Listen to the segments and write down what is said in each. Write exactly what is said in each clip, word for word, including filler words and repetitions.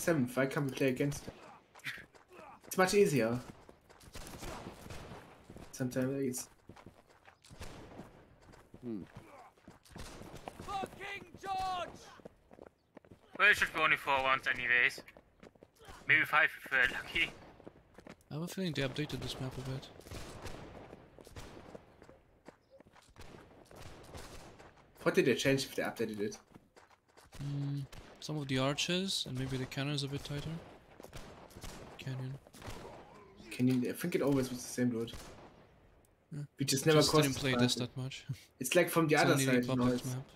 seventh. Why can't we play against it? It's much easier. Sometimes it's... Hmm. Fucking George! Well, it should be only four rounds anyways. Maybe five if we're lucky. I have a feeling they updated this map a bit. What did they change if they updated it? Mm, some of the arches, and maybe the cannon is a bit tighter. Canyon. Canyon, I think it always was the same road. Yeah. We just never just crossed didn't play this that much. It's like from the It's other only the side, you know, public it's, map.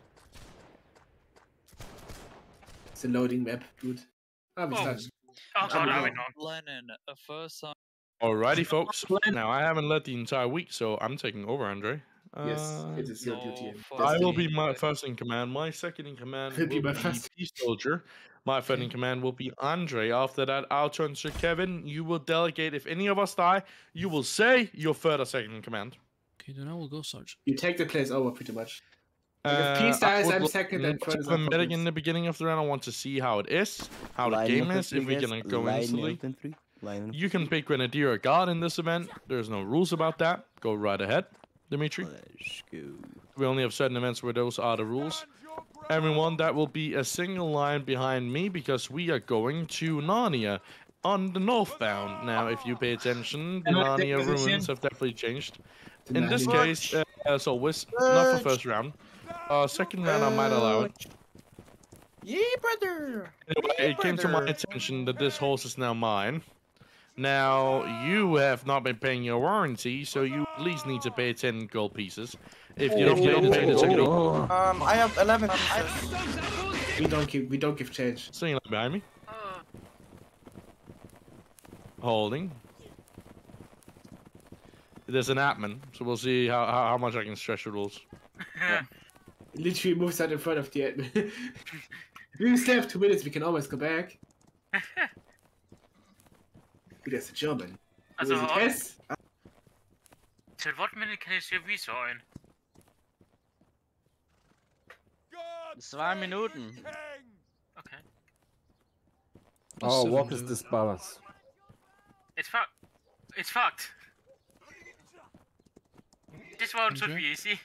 it's a loading map, dude. Ah, we Oh. started. Oh god, I went on. Lennon, a first time. Alrighty, folks. Now I haven't led the entire week, so I'm taking over, Andre. Yes, Uh, it is your no, duty. and fuck. I will destiny. be my first in command. My second in command Will will be be my first. Peace Soldier. My third in command will be Andre. After that, I'll turn to Kevin. You will delegate. If any of us die, you will say you're third or second in command. Okay, then I will go Sarge. You take the place over pretty much. Like if Uh, Peace I dies, would I'm like second and to third is have a up for medic this. in the beginning of the round. I want to see how it is, how the Line game is, infantry, if we're guys. gonna go Line instantly. infantry. Line infantry. You can pick Grenadier or Guard in this event. There's no rules about that. Go right ahead, Dimitri. Let's go. We only have certain events where those are the rules. Everyone, that will be a single line behind me because we are going to Narnia on the northbound. Now, if you pay attention, the Can I take Narnia position? ruins have definitely changed. The In this Narnia- case, uh, as always, not for first round. Uh, second round, I might allow it. Yeah, brother. Anyway, it came to my attention that this horse is now mine. Now, you have not been paying your warranty, so you at least need to pay ten gold pieces. If you don't pay the ten, it's okay. Um, I have eleven. We don't give we don't give change. Singing behind me. Holding. There's an admin, so we'll see how, how, how much I can stretch the rules. It literally moves out in front of the admin. If we still have two minutes, we can always go back. Dude, that's a German. Who Also, is it? S? till what minute kann ich hier resollen? Zwei Minuten. Okay. Plus Oh, seven what is to- this balance? It's fucked. It's fucked. This round should Okay. be easy.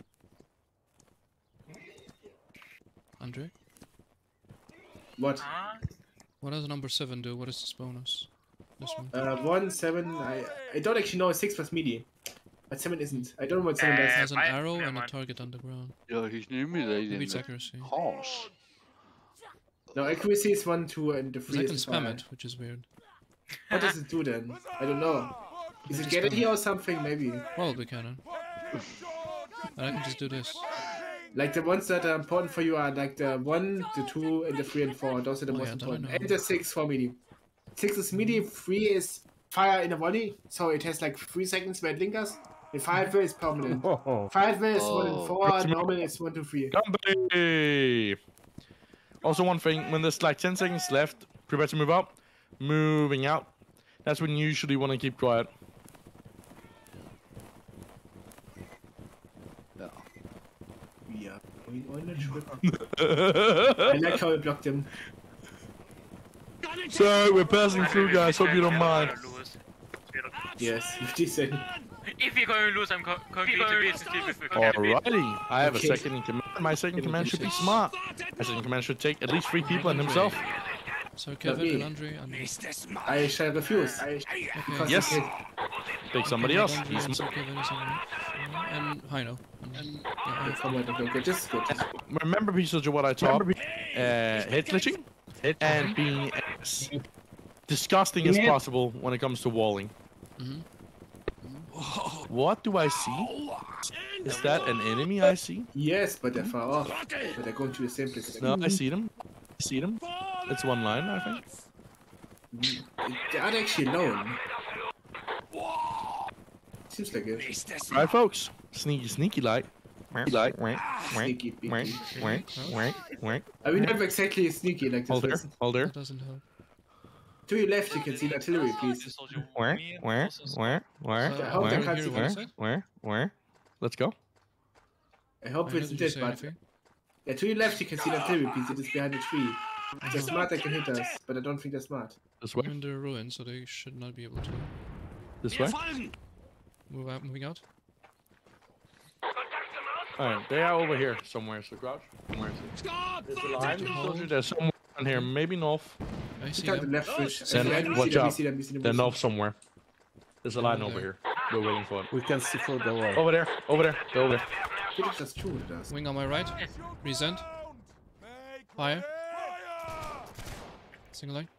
Andre? What? Ah, What does number seven do? What is this bonus? This one. Uh, one, seven, I, I don't actually know, six plus melee. But seven isn't. I don't know what seven Uh, does. It has an I- arrow never and a mind. target on the ground. Ja, ich nehme da Maybe it's den accuracy. Horse. No, accuracy is one, two, and the Because three I can is spam five. it, which is weird. What does it do then? I don't know. Is it Just get it spam here or something? Maybe. Probably cannon. And I can just do this. Like the ones that are important for you are like the one, the two, and the three and four. Those are the Oh, most yeah, that I important. know. And the six for melee. Six is melee, three is fire in a volley, so it has like three seconds where it lingers. And five is permanent. Oh, Five is one and Oh. four, normal is one, two, three. Company! Also, one thing, when there's like ten seconds left, prepare to move up. Moving out. That's when you usually want to keep quiet. Yeah. We are going on a trip. I like how I blocked him. So, we're passing through, guys. Hope you don't mind. Yes, decent. If we're going to lose, I'm co going to be with the Alrighty. I have a Okay. second in command. My second in command should be smart. My second in command should take at least three people and himself. So Kevin me. and Andre and I shall refuse. I, okay. because Yes. it- Take somebody Okay, else. Andre He's and smart. Sir Kevin is on right. And Heino. And, yeah, Come on, okay, okay, this is good. This is good. Remember, piece of what I taught? Uh, head glitching and being as disgusting as possible when it comes to walling. Mhm. What do I see? Is that an enemy I see? Yes, but they're far off. But they're going to the same place. No, I see them. I see them. It's one line, I think. They are actually alone. Seems like it. Alright, folks. Sneaky, sneaky light. Like, Sneaky, wank, peeky. wank, wank, wank. I mean, not exactly sneaky like this. Hold there, person. hold there. that doesn't help. To your left, you can see the artillery, please. Where, where, where, where, I hope they where, can't see where, that. where, where? Let's go. I hope Heino, it's did you dead, say but anything? yeah, to your left, you can see the artillery, please. It is behind the tree. If they're smart, they can hit us, but I don't think they're smart. This way. I'm in the ruin, so they should not be able to This way. move out. Moving out. Alright, they are over here somewhere, so crouch. Somewhere. There's a line. Told you there's somewhere down here, maybe north. I see Pick out the them. left fish. Then We see watch them, we out. see them, we see them, we They're see them. north somewhere. There's a line Over over there. here. We're waiting for it. We can see through the wall. Over there, over there, they're over there. I think that's true, it does. Wing on my right. Present. Fire. Single line.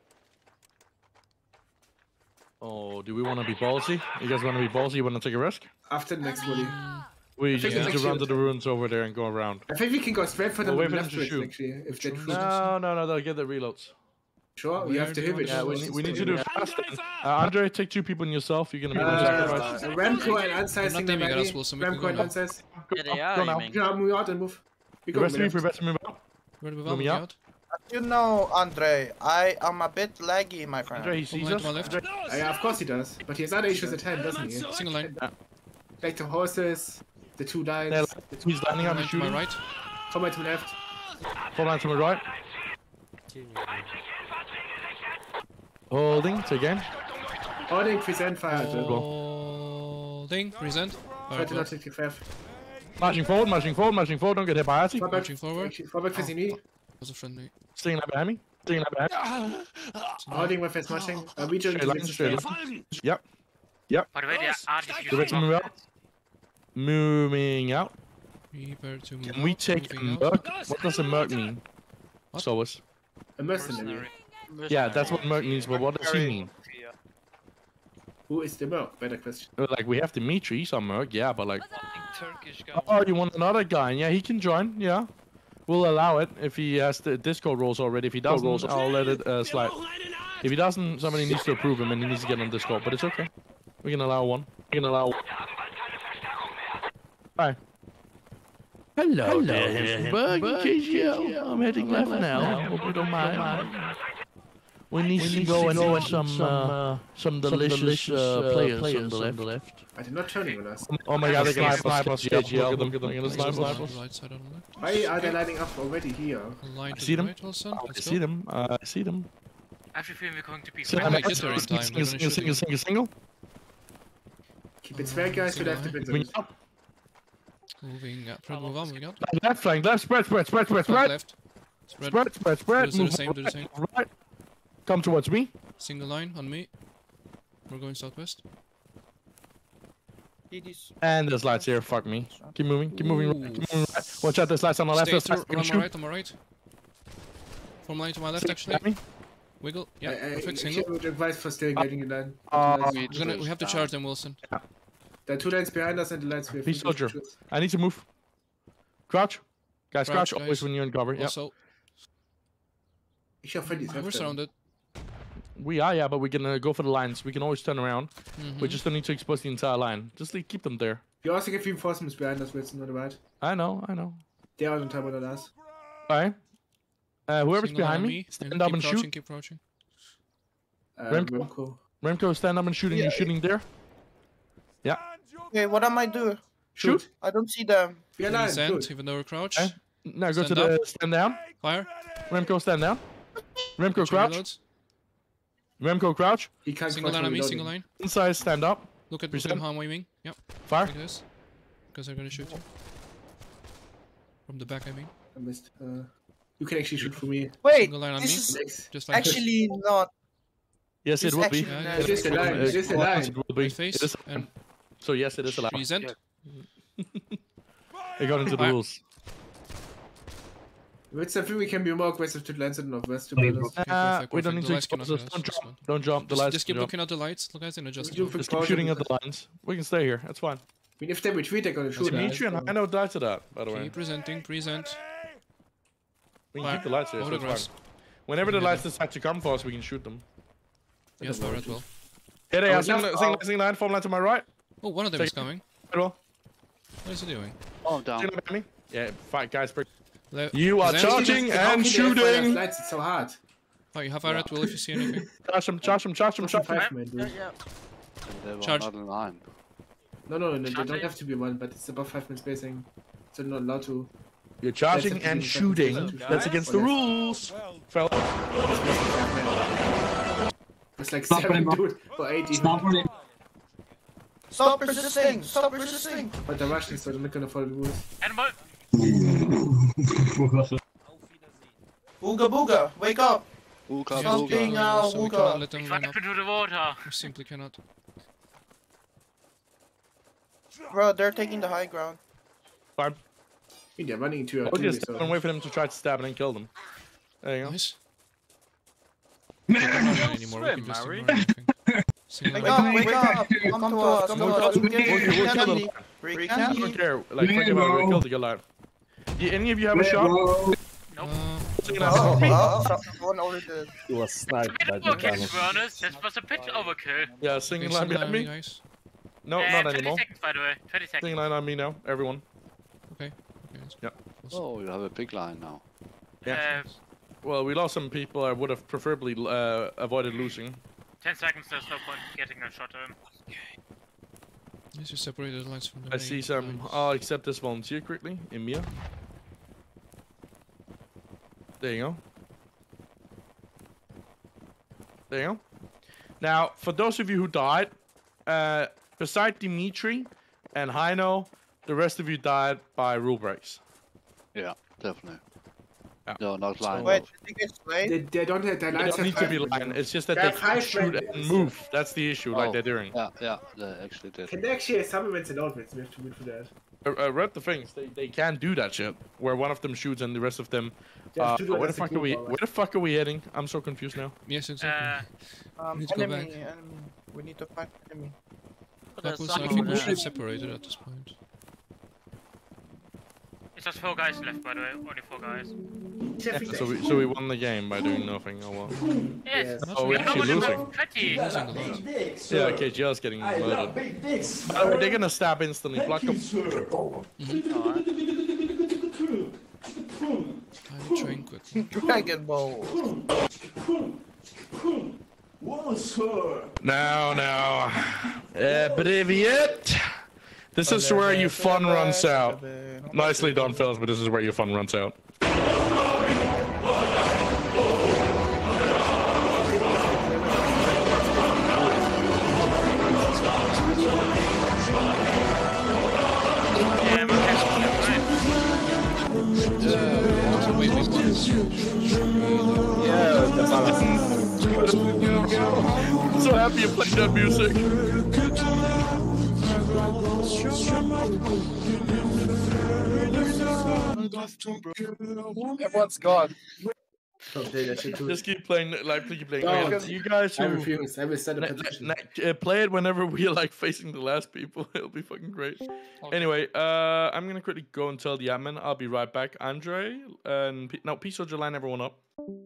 Oh, do we want to be ballsy? You guys want to be ballsy? You want to take a risk? After the next volley. We I just think need it's to run actually- to the ruins over there and go around. I think we can go straight for them Well, on wait the for them left to wrist, shoot. actually, if they're True. true. No, no, no, they'll get the reloads. Sure, we Where have to do you hit it. want Yeah, to we go? need, we need to do it fast. then. Uh, Andre, take two people and yourself. You're gonna be the sacrifice. Uh, Remco and Unsize I'm not aiming at us, Wilson, we can Remco go and now. Unsize. Yeah, they Go are now. aiming. Yeah, move out and move. We The go rest of you, left. prepare to move out. Ready to move Let out. me Moving out. out. You know, Andre, I am a bit laggy, my friend. Andre, he sees line us. to my left. Andre, Uh, yeah, of course he does. But he has other issues at hand, doesn't he? Single line. Like the horses, the two they're dials, like- he's landing on the Line to my shooting. right. four to my left. Four line to my right. Holding, take aim. Holding, present, fire. Holding. Present. Try Alright, to well, not take your fifth. Marching forward, marching forward, marching forward. Don't get hit by Artie. Fall back, Marching forward. fall back facing me. was a friendly. Staying right behind me. Staying right behind me. Holding with fast marching. Uh, we Straight line, straight line. Yep. By the way, they are The rest move out. Moving out. Prepare to move Can we out, take a moving out. merc? What does a merc mean? What? So us. A mercenary. Yeah, that's what merc means, but what does he mean? Who is the merc? Better question. Uh, Like, we have Dimitri, he's a merc, yeah, but like... Turkish guy. Oh, you want another guy? Yeah, he can join, yeah. We'll allow it if he has the Discord roles already. If he doesn't, I'll let it uh, slide. If he doesn't, somebody needs to approve him and he needs to get on Discord, but it's okay. We can allow one. We can allow one. Bye. Hello, Hello there, Hessenberg. In case you, I'm heading left now. Hope you don't mind. We need we to need go to and go get some, uh, some delicious uh, players, players on the left. I did not turning on us. Oh my god, they can snipe us. Yeah, look at them. They're gonna Right snipe side us. on the right side on the left. Why are they lining up already here? A line I to see the them. right, Wilson. I Let's see go. them. Uh, I see them. I have a feeling we're going to be So, I I'm might a get there in time, they're single, gonna single, shoot single, single, single. Keep it square, guys. We Single have to line. win Moving the up. Moving out. Try to move on. Moving out. Left flank, left, spread, spread, spread, spread, Flank spread. left. Spread. Spread, spread, spread. Do the Move same, do the right, same. right. Come towards me. Single line on me. We're going southwest. And there's lights here. Fuck me. Keep moving. Keep moving. Right, keep moving right. Watch out. There's lights on the left. Stay There's through. lights. On Shoot. my right. On my right. Form line to my left, Stay actually. behind me. Wiggle. Yeah. I, I, Perfect. I Single. would advise for still getting it done. Uh, We're gonna. We have to charge them, Wilson. There are two lines behind us and the lines we have. Please, soldier. I need to move. Crouch. Guys, Crouch, crouch, always guys. when you're in cover. Yep. Also, Ich hoffe, die we're surrounded. We are, yeah, but we can uh, go for the lines. We can always turn around. Mhm. We just don't need to expose the entire line. Just leave, keep them there. You also get reinforcements behind us, Wilson, on the right. I know, I know. They are on top of us. Alright. Uh, whoever's Single line behind on me, stand keep up and crouching, shoot. Keep crouching. Uh, Remco? Remco. Remco, stand up and shoot, and you're shooting there. Yeah. Okay, what am I doing? Shoot. I don't see them. We are alive, Descend, good. even though we're crouched. Okay. Now go Stand to the up. stand down. Fire. Remco, stand down. Remco, Two crouch. reloads. Remco, crouch. He can't Single cross line on me. reloading. Single line. Inside, stand up. Look at Present. them how I'm aiming. Yep. Fire. Like this. Because they're gonna shoot you. From the back, I mean. I missed. Uh, you can actually shoot for me. Wait, Single line on me. this is Next. Just like this. actually not. Yes, it It's will be. actually Yeah, not- yeah, It is the line. It is the Of course line. It will be. Right face It is a and line. So yes, it is allowed. present. According to the Fire. rules. With I think we can be more aggressive to land than northwest, to be honest. Okay, Uh, perfect, we don't perfect. need The to lights expose cannot us. hit Don't us, jump. that's Don't jump. The Just, lights. just keep don't jump. looking at the lights, look guys, and adjust. You them. can Just keep caution shooting at them. the lines. We can stay here. That's fine. I mean, if they retreat, they're gonna shoot. Dimitri us, and so- I know die to that, by the way. Keep presenting, present. We can Fire. keep the lights here, so Over it's the grass. fine. Whenever the Yeah. lights decide to come for us, we can shoot them. Yes, fire as well. Here they I are. would Single, love- single, oh. single line, form line to my right. Oh, one of them Take- is coming. Right well. What is he doing? Oh, down. Single behind me. Yeah, fight, guys. break. Le You are present. charging How can and they fire us shooting. lights? It's so hard. Oh, you have fire at will if you see anything. Charge him, charge him, charge him, charge him. Five, man, dude. They were Charge. not in line. No, no, no, they don't have to be one, but it's above five minutes spacing. So not allowed to. You're charging That's and a- shooting. That's against the rules. Fella. It's like Stop seven, running, bro. dude, or eight even. Stop running. Stop resisting! Stop resisting! But the Russians, so they're not gonna follow the rules. Animal! Booga booga! Wake up! Ooga Stop booga. being a So we cannot hooga! let them Ich run war up. into the water! We simply cannot. Bro, they're taking the high ground. Fine. Yeah, they're running into your We'll team, just so... and wait for them to try to stab and then kill them. There you go. Nice. We cannot run anymore. We can just Mary. ignore anything. Single Wake line. up! Wake up! Come to us! Come to us! We can We'll- free we'll kill candy! them. Free I don't candy! care. Like, forget about it. We'll kill the kill line. Do any of you have a shot? Oh, Uh, Sing it Oh, out. oh, someone already did. He was It's a sniped bit by the overkill, to Thanos. be honest. That was a bit overkill. Yeah, singing okay, line single behind line, me. guys. No, Uh, not twenty anymore. seconds, by the way. twenty Singing seconds. line on me now, everyone. Okay. Okay. Let's Yeah. Oh, you have a big line now. Yeah. Uh, Well, we lost some people. I would have preferably uh, avoided losing. ten seconds, there's no point getting a shot at him. Let's just separate the lines from the I see main some. lines. I'll accept this volunteer quickly. Emir. There you go. There you go. Now, for those of you who died, uh, beside Dimitri and Heino, the rest of you died by rule breaks. Yeah, definitely. Yeah. No, not line. Wait, did you get slayed? they, they don't have... Their They lines don't have need to be five lying. minutes. It's just that They they have can't five shoot minutes. and move. That's the issue, like Oh. they're doing. Yeah, yeah, they actually did. Can they actually have supplements and outfits? We have to wait for that. I, I read the things. They they can do that shit. Where one of them shoots and the rest of them. They have Uh, to do where the as a fuck are group, we? alright. Where the fuck are we heading? I'm so confused now. Yes, Uh, exactly. Um, Need to go enemy, back. enemy. We need to fight enemy. Backwards, I think we should have separated at this point. it's just four guys left, by the way. Only four guys. So we so we won the game by doing nothing. Oh well. Yes! Not Oh, we're We're actually going losing. to twenty! Losing a lot. Yeah, K G L's getting murdered. By the way, they're gonna stab instantly. Block them. Time to train quickly. Dragon Ball. Now, now. Uh, Privyet. This is where your fun runs out. Nicely done, fellas, but this is where your fun runs out. Yeah, we're catching them, right? So wait, wait, once. Yeah, the balance. I'm so happy you played that music. Everyone's gone. Don't play that shit too. Just keep playing, like, keep playing. No, Okay, you guys I who refuse. I will set a na- petition. na- uh, play it whenever we are like facing the last people. It'll be fucking great. Anyway, uh, I'm gonna quickly go and tell the admin. I'll be right back. Andre and P- no, Peace Soldier, line everyone up.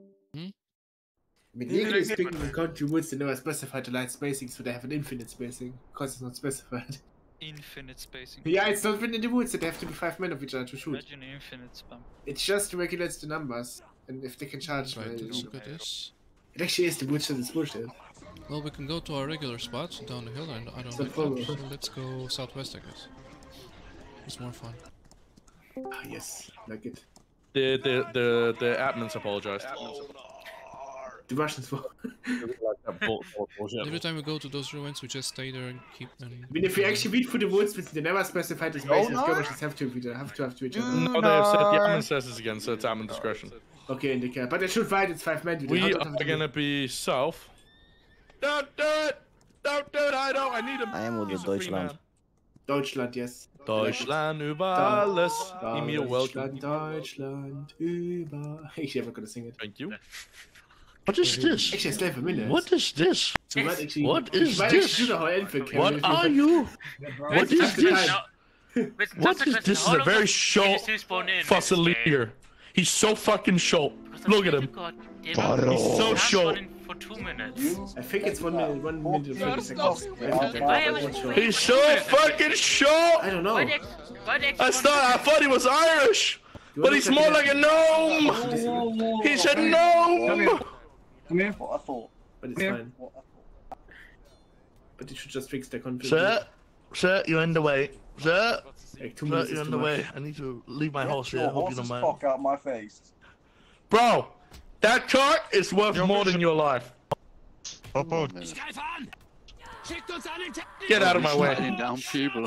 With legally speaking, in country woods, they never specify the line spacing, so they have an infinite spacing, because it's not specified. Infinite spacing. Yeah, it's not written in the woods, they have to be five men of each other to shoot. Imagine infinite spam. It just regulates the numbers, and if they can charge, Right, well, let's look at this. it actually is the woods and it's bullshit. Well, we can go to our regular spots down the hill, and I don't So like follow. that, so let's go southwest, I guess. It's more fun. Ah, yes, like it. The the the the admins apologized. The Russians were. Every time we go to those ruins, we just stay there and keep them. I mean, if we actually beat for the woods, but they never specified the spaces, skirmishers have to be there, have to have to each other. No, they have said the admin says this again, so it's admin discretion. Okay, and they can. But they should fight, it's five men. They We have to are have to- gonna be south. Don't do it! Don't do it, I don't! I need him! I am with the He's a free Deutschland. man. Deutschland, yes. Deutschland über alles. Emil, welcome. Deutschland, Deutschland, über. Ich never gonna sing it. Thank you. What is this? Actually, I still have a minute. What is this? So you might actually, What you is might this? actually do the whole infant camp What if are you? you? What is this? What is this? Is a very short Fossilier. He's so fucking short. Look at him. He's so short. For two minutes. I think it's one minute, one minute and thirty seconds. I think Why that's am I- one shot. He's so fucking short. I don't know. Why the, why the I thought I thought he was Irish, but he's more like a gnome. He's a gnome. Come here, what I thought. But it's Yeah. fine. But you should just fix the conflict. Sir, Sir, you're in the way. Sir, Like two sir minutes you're is in too the much. way. I need to leave my Get horse your here. Hope you horse's don't mind. cock out my face. Bro, that car is worth more than your life. Hop on. Get out of my way. Sliding down people.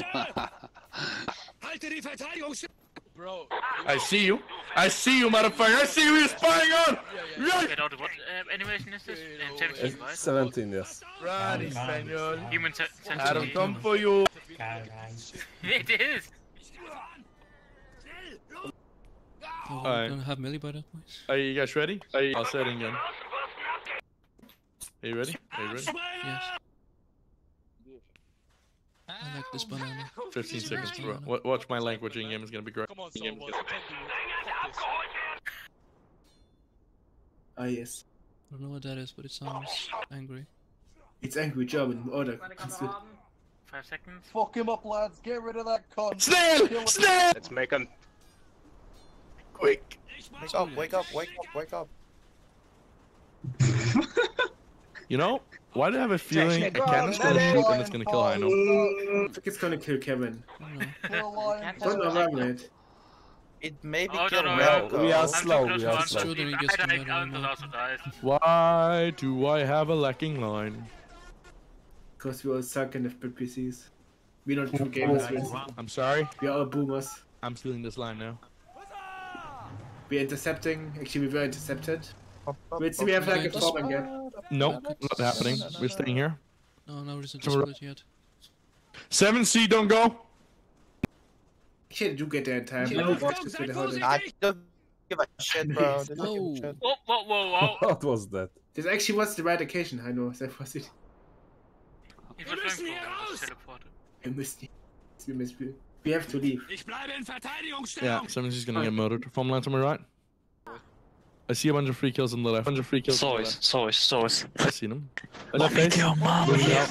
Bro, I see you. I see you, motherfucker. I see who you're spying on. Right. Wait, what uh, animation is this? Uh, seventeen, right? seventeen, yes. Right, Espanol. Human se- Adam, centipede. come for you. It is! oh, Alright. don't have melee by that point. Are you guys ready? Are you... I'll say it again. Are you ready? Are you ready? Yes. I like this banana. fifteen seconds, bro. Wa- Watch my language in game is gonna be great. Come on, In-game is someone. gonna- Ah, yes. I don't know what that is, but it sounds angry. It's angry German. Order. Five seconds. Fuck him up, lads. Get rid of that cunt. Snail! Kill him. Snail! Let's make him. Quick! Wake up, wake up, wake up, wake up. You know, why do I have a feeling a God, cannon's let gonna it shoot fly and it's gonna kill and Heino? I think it's gonna kill Kevin. I don't know. Kill lion, Don't know fly. why, mate. It may be Oh, kill no, no, Melko. We are I'm slow, too close we to are answer. slow. Sure, then he I gets died, to murder Uncle now. also dies. Why do I have a lacking line? Because we all suck and have bad P Cs. We're not true gamers, Vince. I'm sorry. We are all boomers. I'm stealing this line now. We're intercepting. Actually, we were intercepted. Up, up, Wait, see, up, we have like a Okay. form again. Nope, not happening. We're staying here. No, no reason to Tomorrow- split yet. seven C, don't go. Actually, I do get there in time. I will watch this with the whole I don't give a shit, bro. They don't give a Whoa. shit. Whoa, whoa, whoa, whoa! What was that? This actually was the right occasion, I know. That was it. It was going for it. Teleported. I missed it. We missed it. We have to leave. Yeah, seven C's gonna get murdered. Form line to my right. I see a bunch of free kills on the left. Bunch of free kills on the left. Sois, sois. I see them. Left face. Moving out.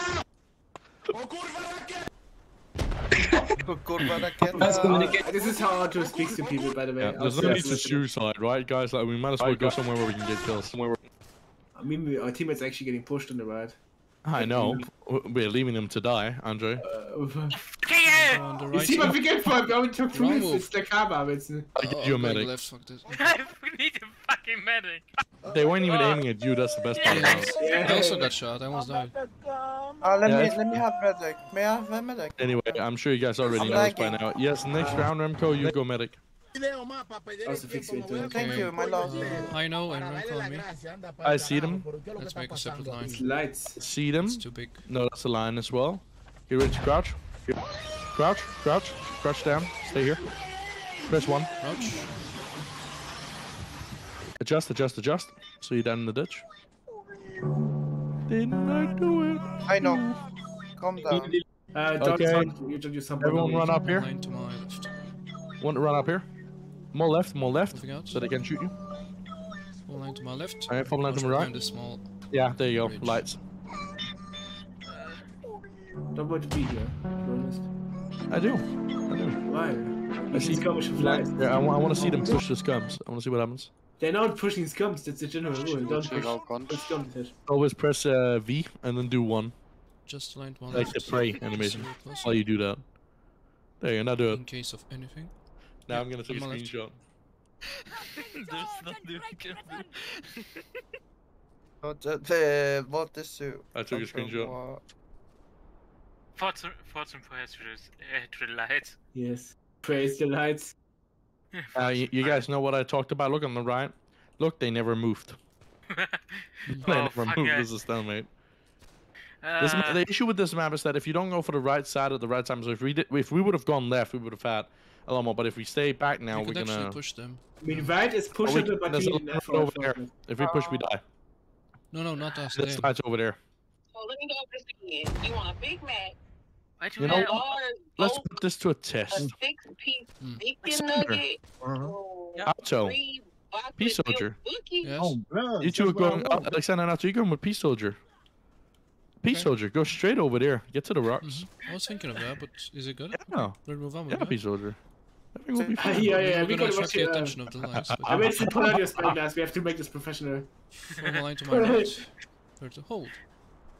Kurva raketa. This is how Arthur speaks to people, by the way. Yeah, there's no need to suicide, right, guys? Like, we might as well go somewhere where we can get kills. Somewhere where... I mean, we- our teammates actually getting pushed on the right. I know. We're leaving them to die, Andre. Uh, Okay, On the you right see what side. we get for it? We only took two Wrong minutes. move. It's the karma. It's I Oh, get you a I'm going medic. left, fuck this. we need a fucking medic. They weren't even aiming at you, that's the best part about it. Yes. I also got shot, I almost died. Ah, let Yeah. me let me have medic. May I have a medic? Anyway, I'm sure you guys already I'm know this by lagging. now. Yes, next round, Remco, you go medic. also fix your internet. Thank you, my love. I know, and rank on me. I see them. Let's make a separate line. It's lights. See them. It's too big. No, that's a line as well. Get ready to crouch. Crouch, crouch, crouch down. Stay here. Press one. Crouch. Adjust, adjust, adjust. So you're down in the ditch. Didn't I do it? I know. Calm down. Uh, don't, Okay. don't, you don't use something. Everyone run up here. Line to my left. Want to run up here? More left, more left. Moving out. So they can shoot you. Full line to my left. Alright, full line to Watch my right. behind this small. Yeah, there you go. Bridge. Lights. Don't want to be here, to be honest. I do. I do. Why? I I see see skirmish of lights. Yeah, I, want to see them push the scums. I want to see what happens. They're not pushing scums, that's the general rule. Don't Check push, out guns. push scums. Ted. Always press uh, V and then do one. Just aligned one Like left. the prey animation. Zero plus. While you do that. There you go, now do it. In case of anything. Now I'm gonna take a I'm on left. screenshot. There's nothing we can do. What the, the what is to? I took a screenshot. Fortune, fortune for us to the, uh, to the lights. Yes. Praise the lights. Uh, you, you guys know what I talked about? Look on the right. Look, they never moved. They Oh, never fuck moved. yeah. This is stalemate. This, Uh, the issue with this map is that if you don't go for the right side at the right time, so if we did, if we would have gone left, we would have had a lot more. But if we stay back now, we we're could actually gonna. push them. I mean, right is Oh, pushable, we- but there's we a need lot left over for there. If we push, we die. No, no, not us. There's Them. lights over there. So let me go over this again. You want a Big Mac, why do You we know a have- large, Let's oat, put this to a a test. six-piece Mm. chicken Alexander. nugget, oh, Alto, three vodka Peace milk Soldier. cookies. Yes. You two are going. Uh, Alexander, now you're going with Peace Soldier. Peace Okay. Soldier, go straight over there. Get to the rocks. Mhm. I was thinking of that, but is it good? Yeah, Let's move on with yeah, that. Peace Soldier. Everything will be Yeah, fine. yeah, We're yeah. not We gonna gotta attract watch the it. attention of the lights. But I mean, pull out your spell glass. We have to make this professional. from a line to my right. Where to hold.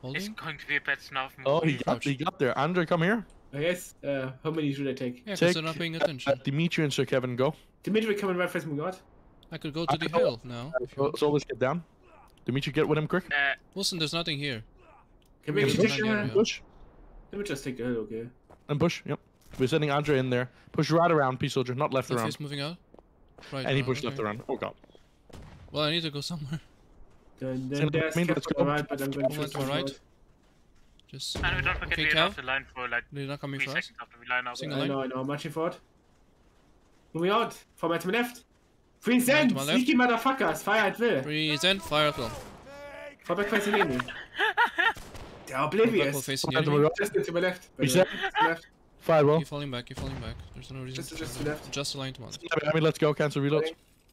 Holding? going to be a bad snuff movie. Oh, he got, he got there. Andre, come here. Oh, yes. Uh, how many should I take? Yeah, because Take they're not paying uh, attention. Dimitri and Sir Kevin, go. Dimitri coming right first, my god. I could go to the hill now. if you So, want. so let's get down. Dimitri, get with him quick. Uh, Wilson, there's nothing here. Can we Yeah, actually we push? can get it. Push. Let me just take the hill, okay? And push, yep. We're sending Andre in there. Push right around, Peace Soldier, not left Left around. face moving out. Right. And he around, pushed okay. left around. Oh god. Well, I need to go somewhere. Then, So, then there's I mean, Kev let's to go. the right, but I'm going Go to on to our right. Just. and we don't forget Okay, we Cal. have the line for like They're not coming three for us. seconds after we line up. Single I line. know, I know. I'm marching forward. Moving out. Four men to my left. Three to cents. my left. Sneaky motherfuckers. Fire at will. Present. Fire at will. Fall back facing enemy. They're Fall back while oblivious. facing the Hand to my enemy. right. Just to my left. by the Reset. way. To my left. Firewall. Keep falling back. Keep falling back. There's no reason. Just- to just try to that. left. Just a line to my left. I mean, let's go. Cancel reload.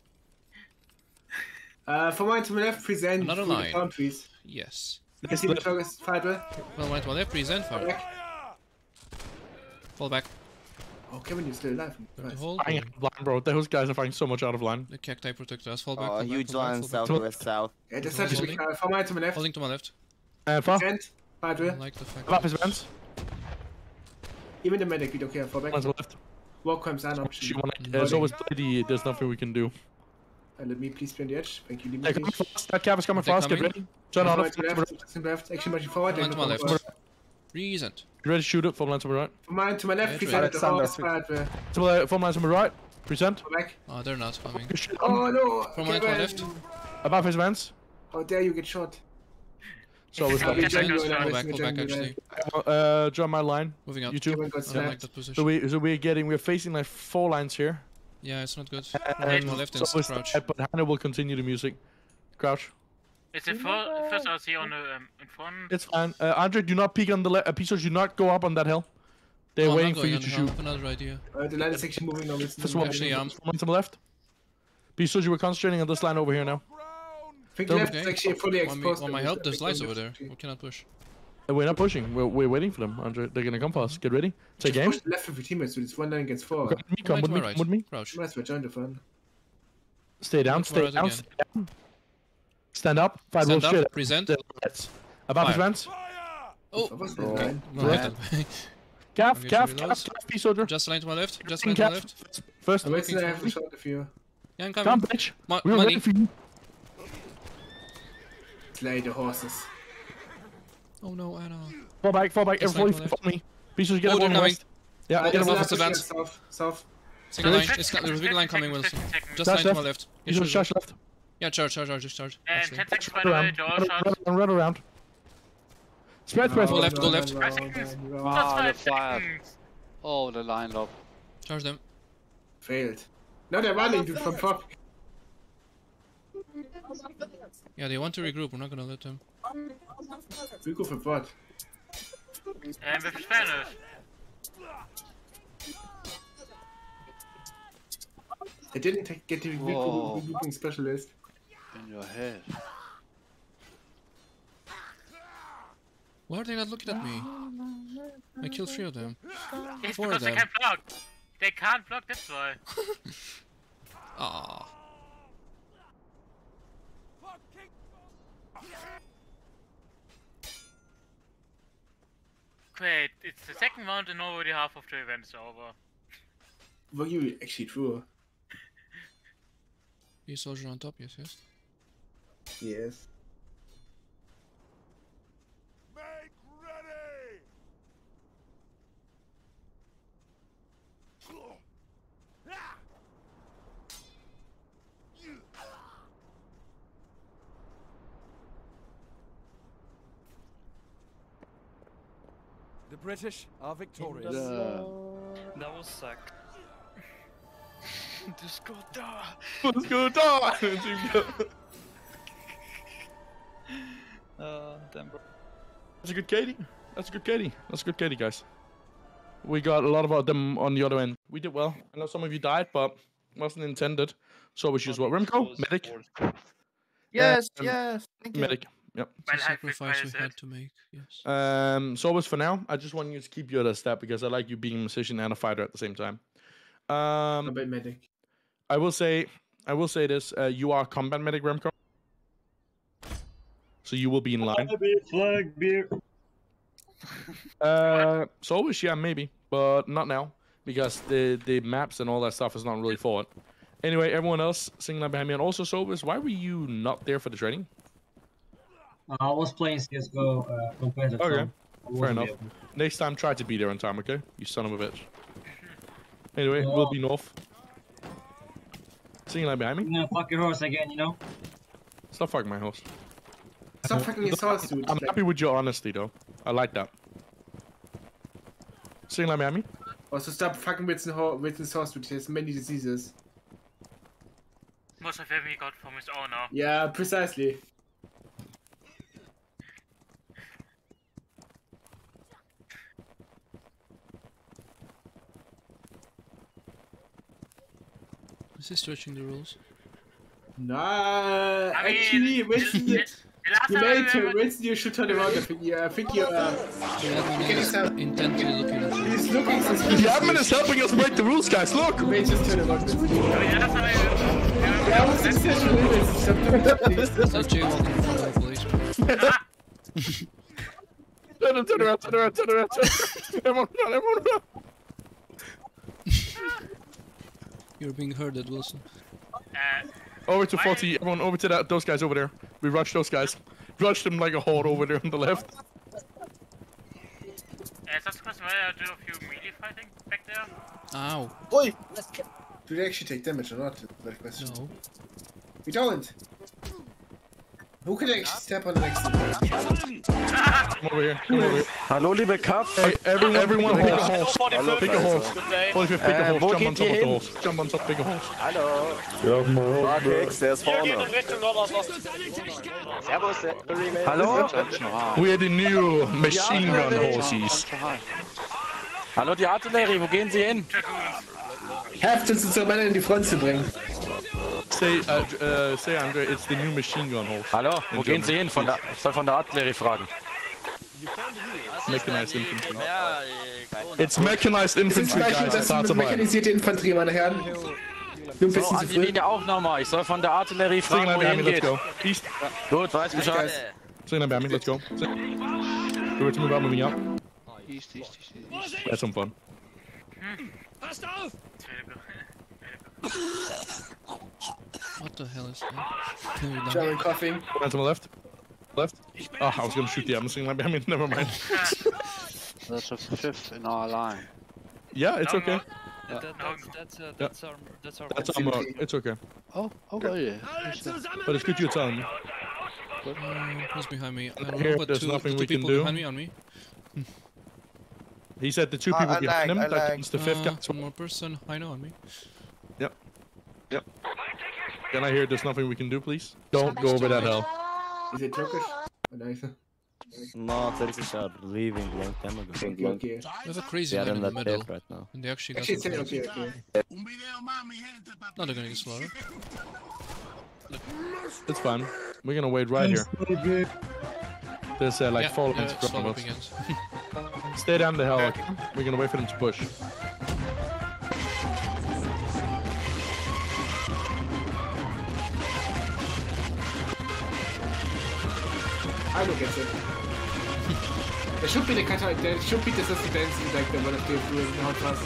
Uh, for mine to my left, present. Another through the line. palm trees. Yes. You can see the progress. Fire will. Well, right to my left. Present. Fire. Back. Fall back. Oh, Kevin, you're still alive. Back to Nice. hold. Flying out of line, bro. Those guys are flying so much out of line. The cacti protect us. Fall back. Oh, fall back, huge fall back, line fall back. south, west, south. Yeah, that's Holding. actually uh, for mine to my left. Holding to my left. And far. Present. Fire I will. like the fact. Above his vents. Even the medic, we don't care. Fall back. Lines left. Walk comes an She option. wanna, Mhm. uh, it's always play the, there's nothing we can do. Uh, let me please be on the edge. Thank you, They're Dimitri. coming fast. That cab is coming They're fast. Get coming. ready. Turn on. From Get mine to left. Just to my left. Actually, marching forward. Line then to my go left. forward. Present. ready to shoot it. Form line to my right. From mine to my left. Yeah, Present at the Alexander, horse. Fire will. To my, form line to my right. Present. Fall back. Oh, they're not coming. Good shit. Oh no! From mine to my Kevin. left. Above his vents. How dare you get shot? So it's I'll like, be Check jungle us and out. I'm Fall back. missing Fall a back. jungle Actually. guy. uh, join my line. Moving out. You two. Kevin got I don't like snapped. that position. So we, so we're getting, we're facing like four lines here. Yeah, it's not good. And my left so is is crouch. that, but Hannah will continue the music. Crouch. It's the fir- first R C on the um, in front. It's fine. Uh, Andre, do not peek on the left. Uh, Pisos, do not go up on that hill. They're Oh, I'm waiting not for going you on to the hill. shoot. Another idea. Uh, the line is actually moving now. It's First one, Actually, um, one to the left. Pisos, you were concentrating on this line over here now. I think left is Okay. actually fully Want, me, exposed. want my now. help? I There's think lights we're over there. left. We cannot push. Uh, We're not pushing. We're, we're waiting for them, Andre. They're gonna come fast. Get ready. Take Just aim. push the left with your teammates, so it's one line against four. Come with me. Come Right with to me. my right. Come with me. Crouch. Might as well join the fun. Stay down. Right to my Stay right down. again. Stay down. Stand up. Fight roll Stand up. straight. Present. Above his Fire. vents. Oh. I wasn't in Bro. line. No, Right. I don't- Calf, Okay, calf, should we calf, lose? calf, Peace Soldier. Just a line to my left. Just a line to my Calf. left. First, I'm waiting looking to have for a me. shot of you. Yeah, I'm come, coming. bitch. Mo- We were money. ready for you. Slay the horses. Oh no, Anna. Fall back, fall back. Just Everybody like to the follow me. Peace Soldier, get Oh, it they're on the coming. west. Yeah, Uh, get there's it a on left the the pushing vents. south. South. Single line. Good. It's got, there's a big line coming, Wilson. Just Charge line to my left. left. Peace Get Soldier, your charge shot. left. Yeah, charge, charge, charge, just charge. And Actually. ten seconds by Run the way, around, to all run shots. around, run around. Spread, spread, Go spread. left, go left. Five seconds. no, Plus Ah, five the fire. seconds. Oh, the line up. Charge them. Failed. No, they're running, dude, from fuck. Yeah, they want to regroup. We're not gonna let them. We go for what? And with Spanish. They didn't take, get the Whoa. regrouping specialist. In your head. Why are they not looking at me? I killed three of them. It's Four because of they them. can't block. They can't block, that's why. Ah. Great, it's the second round and already half of the event's over. Were you actually true? You soldier on top, yes, yes. Yes. The British are victorious. That was suck. Just go down. Let's go down. Uh, damn, bro. That's a good Katie. That's a good Katie. That's a good Katie, guys. We got a lot of them on the other end. We did well. I know some of you died, but wasn't intended. So we choose what? Remco? Medic? Yes, Um, yes. Thank you. Medic. Yep. It's a Well, I sacrifice we prepared had it. to make, yes. Um, so was for now. I just want you to keep you at a step because I like you being a musician and a fighter at the same time. How Um, about medic? I will say, I will say this: uh, you are combat medic, Remco. so you will be in line. Flag beer. Uh, Solus, yeah, maybe, but not now because the the maps and all that stuff is not really for it. Anyway, everyone else singing line behind me, and also Solus, why were you not there for the training? I was playing C S G O uh, competitive. Okay, so fair enough. Next time, try to be there on time, okay? You son of a bitch. Anyway, Oh. we'll be north. Singing line behind me. I'm gonna fuck your horse again, you know? Stop fucking my horse. Stop fucking his horse, dude. I'm happy with your honesty, though. I like that. Singing line behind me. Also, stop fucking with his ho- with his horse, dude. He has many diseases. Most of them he got from his owner. Yeah, precisely. Is he stretching the rules? Nah, I mean, actually, Winston, the- you, the last you time I made to remember- Winston, you should turn around. I think, yeah, I think you're, uh, The you're admin getting is some. intently looking at you. He's looking The suspicious. admin is helping us break the rules, guys. Look. Wait, just turn around. Winston. I mean, the last time I remember- Yeah, I was successful with this. Stop doing that, please. Stop jaywalking in front of the police. Turn around, turn around, turn around, turn around, turn around. Everyone run, everyone run. You're being herded, Wilson. Uh, Over to forty, everyone over to that, those guys over there. We rushed those guys. Rushed them like a horde over there on the left. uh, that's because I do a few melee fighting back there. Ow. Oi! Do they actually take damage or not? That's the question. No. We don't. Who can actually step on the next one? Come over here, come over here. Hallo, liebe Kaff. Hey, everyone, everyone pick a horse. Hallo, Pick a horse. forty-fifth, pick a Äh, horse. wo Jump on geht top ihr of the hin? horse. Jump on top, pick a horse. Hallo. Markex, der ist vorne. Servus, Hallo? We are the new machine gun horses. Hallo, die Artillerie, wo gehen Sie hin? Helft uns, unsere Männer in die Front zu bringen. Say, uh, uh, say, Andre, it's the new machine gun horse. Hallo, wo gehen Sie hin? Von der, ich soll von der Artillerie fragen. Mechanized infantry. It's mechanized infantry, Das guys. It's ist hard to eine buy. mechanisierte Infanterie, meine Herren. Nur ein So, bisschen an zu die früh. Linie auch nochmal. Ich soll von der Artillerie Sing fragen, line wo behind me, let's hingeht. go. East. Gut, weiß Bescheid. Sing line behind me, let's go. We're to move out, moving out. East, east, east, east. That's some fun. What the hell is that? No, you're not. German coughing. One to my left. Left. Oh, I was gonna shoot the admin sing line behind me. Never mind. That's a fifth in our line. Yeah, it's okay. That, that, that's, uh, that's our, that's our. That's um, uh, it's okay. Oh, okay. Yeah. But it's good you're telling me. Uh, who's behind me? I don't Here, know, but there's two, nothing the we two can people do. behind me on me. He said the two Uh, people I behind like, him. I That like. means the fifth Uh, guy. one more person. I know on me. Yep. Yep. Can I hear there's nothing we can do, please? Don't go over that hill. Is it Turkish? Oh, nice. No, Turkish are leaving long time ago. Okay, okay. There's a crazy They are line in in the that middle. cave right now. And they actually got Actually, some it's okay, friends. okay. No, they're gonna get slaughtered. It's fine. We're gonna wait right here. There's uh, like yeah, four yeah, lines in front slaughter of us. begins. Stay down the hill, okay? We're gonna wait for them to push. I don't get it. There should be the cutter, there should be the assistant dancing like the one of the doing the Holdfast.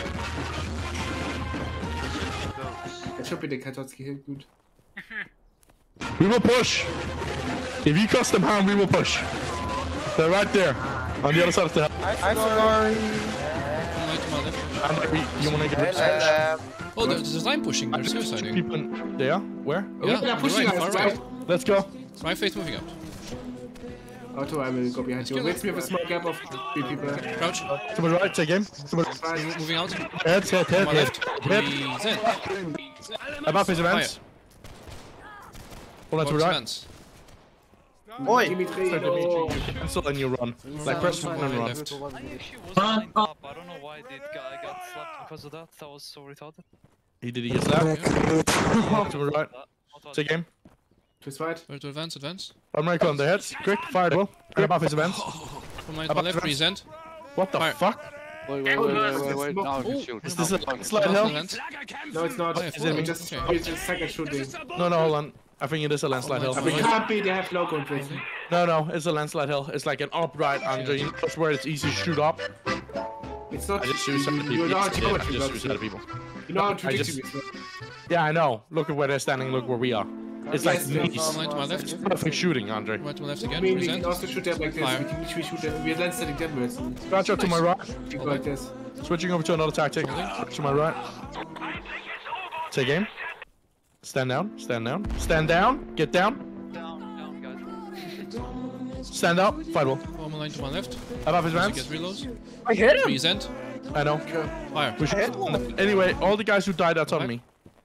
There should be the Katowski here, good. We will push! If you cross them harm, we will push. They're right there. On the other side of the hill. I'm sorry. Right to my left. Andre, you wanna get rid of Uh, Oh, there's, there's line pushing. They're Two suiciding. people in there? Where? Yeah, they're on the pushing right, us, far right? right. Let's go. Right face moving out. Auto, I will go behind you. kill Wait me with a small gap of three people. Crouch. Someone right, take aim. Someone Mo- Moving out. To head, head, head, my head. left. Head. Present. Above his events. Hold on to the right. Vents. Oi! Dimitri, no. Cancel and you run. Like press Uh, and my run. left. I actually was lined up. I don't know why did guy got slapped because of that. That was so retarded. He did he get slapped? To the right. Take aim. Twist right. Where to advance? Advance. I'm right on the heads. Quick, fire it well. Grab off his events. From my, to my Above left. advance. Present. What the Fire. fuck? Wait, wait, wait, wait, wait, wait. Now I can shoot. Is this a slide Above hill? advance. No, it's not. Oh, yeah, It's full. we just, Okay. we just second shooting. No, no, hold on. I think it is a landslide hill. Oh, We can't be, they have logo in prison. No, no, it's a landslide hill. It's like an upright under. You know, that's where it's easy to shoot up. It's not. I just suicided people. You know how to Yeah, go I just to suicided people. You know how to I do just- it. Yeah, I know. Look at where they're standing. Look where we are. It's like Yes, knees. yes. Line to my left. Perfect shooting, Andre. Right to my left I again. mean, we can Present. also shoot them like this. Fire. We can literally shoot them. We're landsliding downwards. Scratch out to my right. You go like this. Switching over to another tactic. To my right. Take aim. Stand down. Stand down. Stand down. Get down. Down, down, guys. Stand up. Fight wall. One line to my left. Above his Get hands. reloads. I hit him! Present. I know. Fire. We should. Anyway, all the guys who died, that's on me.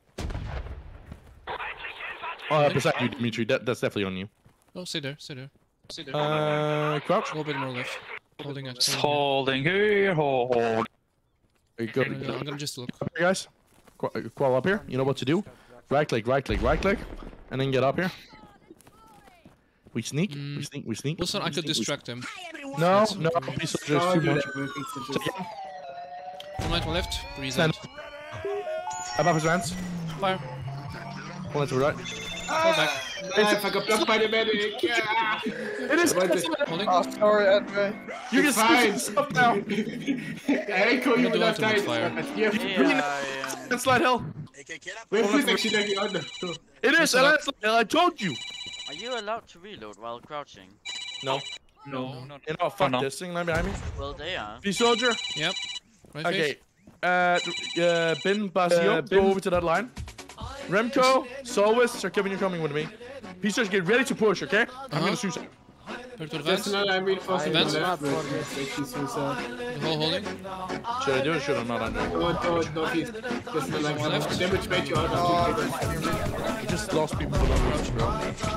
Oh, that's beside you, Dimitri. That, that's definitely on you. Oh, stay there. Stay there. Stay there. Uh, crouch. Go a bit more left. Holding it. Just Holding holding here, hold. There you go. it. I'm gonna- I'm gonna just look. Up here, guys. Qu- Qual up here. You know what to do. Right click, right click, right click, and then get up here. We sneak. We Mm. sneak. We sneak. Wilson, I we could sneak, we distract him. sneak. No, no. Please, just Oh, too do much. that. We'll fix it. Take aim. One line to my left. Stand. Present. Above his hands. Fire. One to the right. Fall back. Ah, I got blocked by the medic. Yeah. It is. Holding. Oh, sorry, Andre. You can It's fine. switch up now. I echo you I'm gonna without do it dying. fire. Yeah. Yeah, That's slide hill. Where is actually like on the It is. And that's slide hill. I told you. Are you allowed to reload while crouching? No. No, no, no. You know, fuck no. this thing right behind me. Well, they are. Be soldier. Yep. Right Okay. face. Uh, uh, Bin Basio, go over to that line. Remco, Solwis, Sir Kevin, you're coming with me. P-Search, get ready to push, okay? I'm Uh-huh. gonna shoot. Back to the That's fence. another I'm reinforcing the Advance. left. But yes, actually suicide. The whole holding. Should I do it? Should I not? Andre? No, no, no, he's just not like Left. damage made you out of the I just lost people to long range, bro.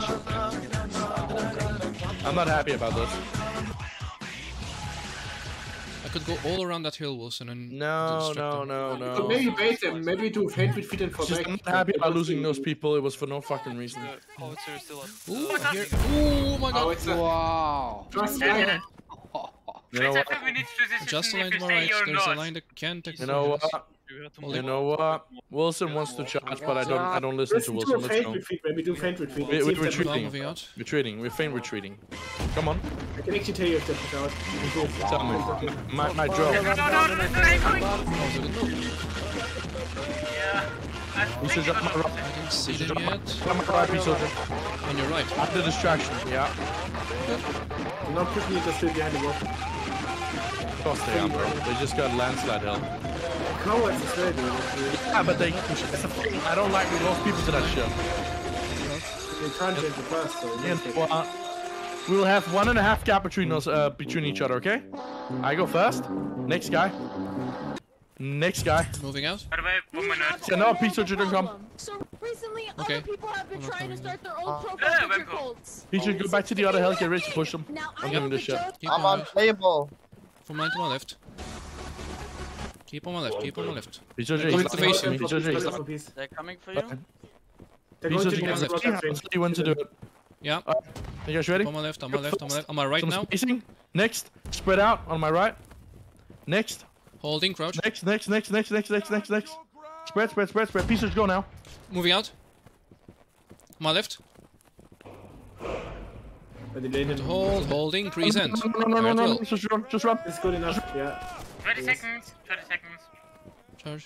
I'm not happy about this. I could go all around that hill, Wilson, and No, distract no, them. no, So no. maybe bait them, maybe do feint with feet and fall Just, back. I'm not happy about losing those people. It was for no fucking reason. The howitzer is still up. Ooh, here. Ooh, my Oh, god. it's a Wow. trust Yeah, line. yeah. You know Let's what? have we need to decision Just a line if to we my right. stay or There's a not. line that can take You know soldiers. what? You have to You move. know what? Wilson wants to charge, but I don't. I don't listen Let's to do Wilson. a Let's feint go. with feet, maybe do feint with feet. We- Let's we see if that retreat. push Now Retreating. moving out. Retreating. We're feign retreating. Come on. out. I can actually tell you if they push out. Tell me. My, my drill. No, no, no, no, no, I'm going. Oh, did it move? Yeah. I You should think jump it my was- right. I didn't see them yet. Come on, right, soldier. On your right. At the distraction. Yeah. I'm not pushing it, just still behind the wall. Of course they are, bro. They just got landslide hill. Cowards as well, dude. Yeah, but they. That's the thing. I don't like we lost people to that shit. They can't change the pass, so. You know what? We'll have one and a half gap between us, uh, between each other. Okay? I go first. Next guy. Next guy. Moving out. By the way, one minute. Yeah, no, Peach Soldier, don't come. So recently, Okay. other people have been I'm not trying to coming. start their own Yeah, profile picture Remco. cults. Peach, go back to the other hill. Get ready to push them. Now I'm I doing know this the shit. joke. Keep I'm on left. unplayable. From line to my left. Keep on my left. Keep on my left. Peach Soldier, Coming he's to not face me. you. Peach Soldier, he's not. They're coming for you? They're Peach going to Soldier, the I'll left. tell you when to do it. Yeah. Are you guys ready? On my left. On my left. On my left. On my right Some now. spacing. Next. Spread out on my right. Next. Holding. Crouch. Next, next, next, next, next, next, next, next. Spread, spread, spread, spread. Peach Soldier, go now. Moving out. On my left. But they landed. Hold. Holding. Present. No, no, no, no, Right no, roll. no. Just run, just run. It's good enough, yeah. twenty seconds. twenty seconds. Charge.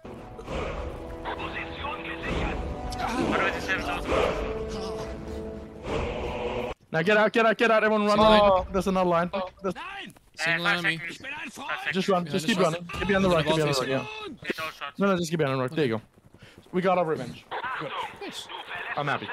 By the way, this is also. Now get out, get out, get out. Everyone run. Oh. There's another line. There's- Single five enemy. seconds. Five seconds. Just run. Behind Just the keep shot. running. Get behind the right. Get behind the right. Yeah. It's all shots. No, no, just get behind the right. There you go. We got our revenge. Good. Nice. I'm happy.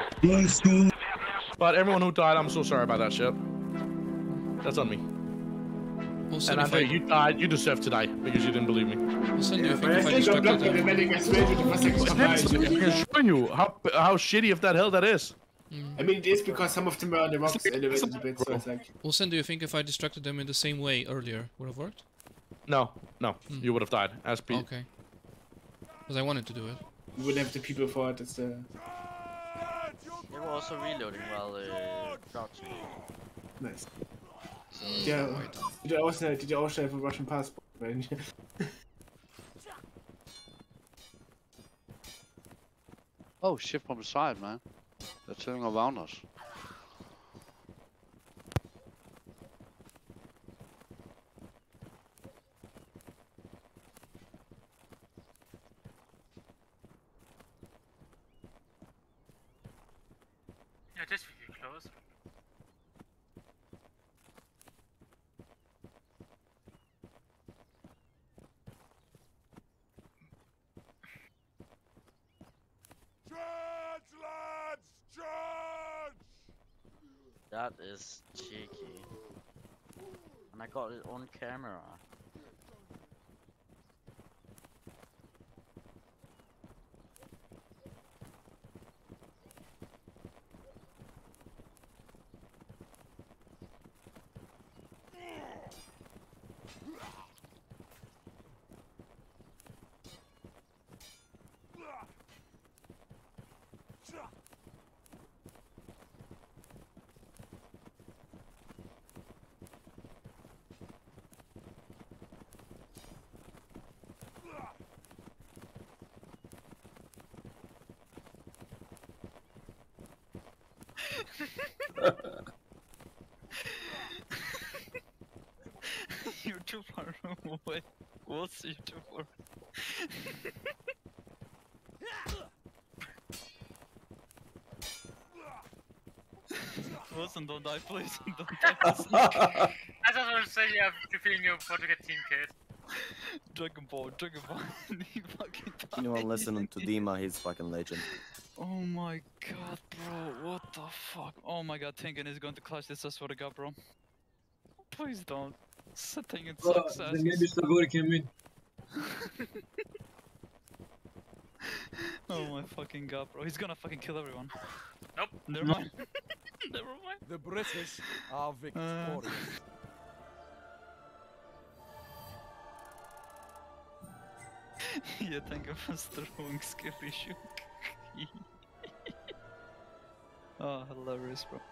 But everyone who died, I'm so sorry about that shit. That's on me. Wilson, And if Andre, I, you died. You deserve to die because you didn't believe me. Wilson, do you Yeah, think but I if I still got distracted blocked by the them? medic as well with the first second That's supply. I can show you how how shitty of that hill that is. I mean, it is because some of them are on the rocks elevated a bit, so it's like. Wilson, do you think if I distracted them in the same way earlier would have worked? No, no, Hmm. you would have died. As Pete. Okay. Because I wanted to do it. You would have the people for it, it's the. They were also reloading while uh, crouching. Nice. Yeah, did you also, did you also have a Russian passport? Man? Oh, shit from the side, man. They're turning around us. Yeah, just really close. Charge, lads! Charge! That is cheeky. And I got it on camera. You're too far away. What's you too far? Wilson, don't die, please. Don't die. I just want to say you have to feel you about to get team killed. Dragon Ball, Dragon Ball. He fucking died. Anyone listening to Dima, he's fucking legend. Oh my god, bro, what the fuck? Oh my god, Tinkin is going to clutch this, I swear to god, bro. Please don't. Tinkin sucks ass. Then maybe Stagori can win. Oh my fucking god, bro. He's gonna fucking kill everyone. Nope. Never mind. Never mind. The British are victorious. Я Tinkin was throwing scary shoot. Oh, hilarious, bro.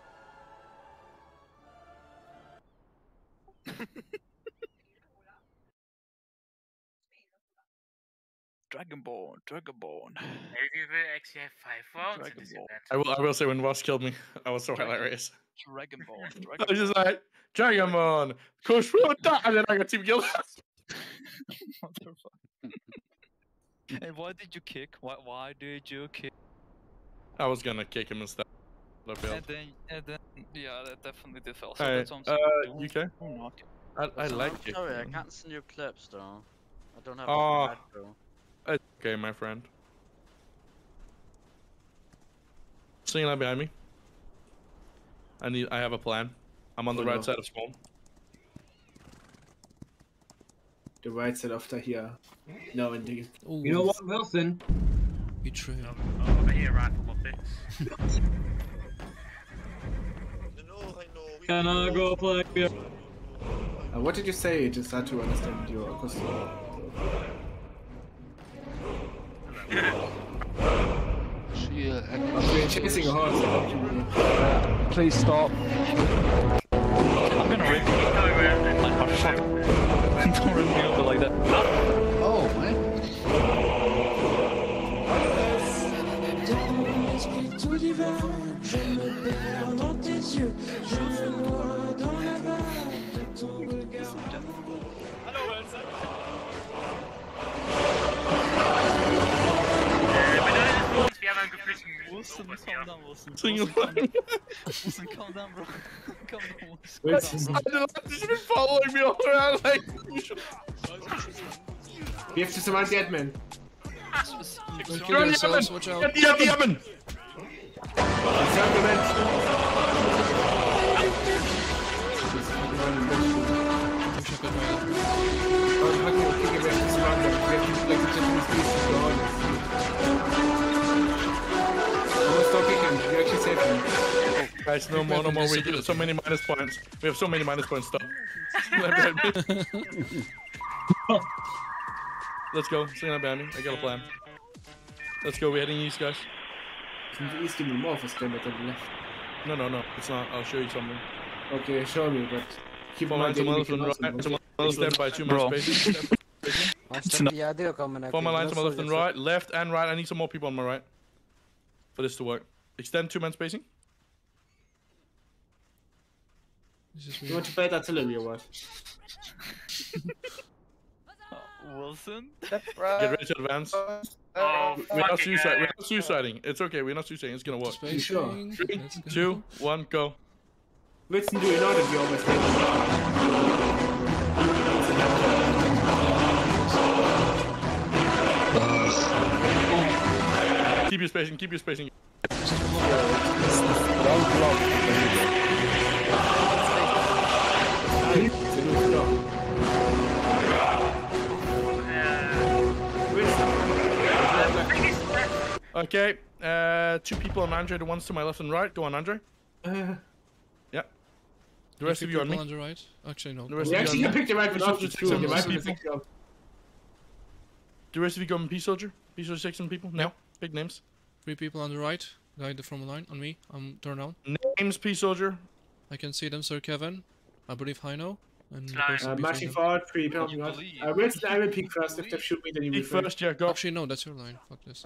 Dragonborn, Dragonborn. Maybe we will actually have five rounds in this event. I will, I will say when Ross killed me, I was so hilarious. Dragonborn, I Dragonborn. was just like, Dragonborn, push through that, and then I got team killed. Motherfucker. Hey, why did you kick? Why, why did you kick? I was gonna kick him instead. I failed. And then, and then, yeah, that definitely did fail. So Hey, that's what uh, I'm U K? Oh, no, okay. I, I So like I'm kicking. sorry, I can't send you clips though. I don't have Oh. a macro. It's okay, my friend. Singing line behind me. I need. I have a plan. I'm on the Oh, right no. side of spawn. The right side after here. No, indeed. Ooh, You know what, Wilson? betrayal. Oh, over here, right from up there. Can I go play beer? Uh, what did you say? It is hard to understand your acoustic. We're chasing a horse. Please stop. I'm gonna rip you. Like, oh, fuck. Don't rip me over like that. Oh, man. Wilson, calm down, Wilson. Single Wilson, calm line. down. Wilson, calm down, bro. Calm down, Wilson. Wilson. I don't know, he's been following me all around like. We have to surround the admin. Don't kill yourselves, watch out. Get the, get the oven! Surround the vent. Wish I could try that. Oh, okay, okay, we have to surround them. We have to like the Japanese police to go on. Stop kicking. You're actually safe him. Guys, no more, no more. We have so many minus points. We have so many minus points. Stop. Let's go. Sing that behind me. I got a plan. Let's go. We're heading east, guys. From the east, give me more for stand at the left. No, no, no. It's not. I'll show you something. Okay, show me, but keep Four on lines to my left and right. To my left, stand by two more spaces. Four my lines to my left and right. Left and right. I need some more people on my right for this to work. Extend two man spacing. You want to fight artillery or what? Wilson? That's right. Get ready to advance. Oh, We're not fucking suicide. We're hell. not suiciding. It's okay. We're not suiciding. It's gonna work. Spacing. sure? Three, Let's go. two, one, go. Wilson, do you know that we always take Keep your spacing. Keep your spacing. Okay. Uh, two people on Andre. The ones to my left and right. Go on, Andre. Uh, Yeah. The rest of you on me. On the right. Actually, no. The rest we of actually you can on me. pick the right one off. It's true. The right one is people. actually. The rest of you go on P soldier. P soldier six and people. No. Big names. Three people on the right. Guide from the line on me. I'm turned on. Names P soldier. I can see them, Sir Kevin. I believe Hino. And the Slime. person Uh, behind marching them. forward, three people. You Uh, believe. Wilson, I will peek first. If they shoot me, then you will Peek first. first. Yeah. Go. Actually, no, that's your line. Fuck this.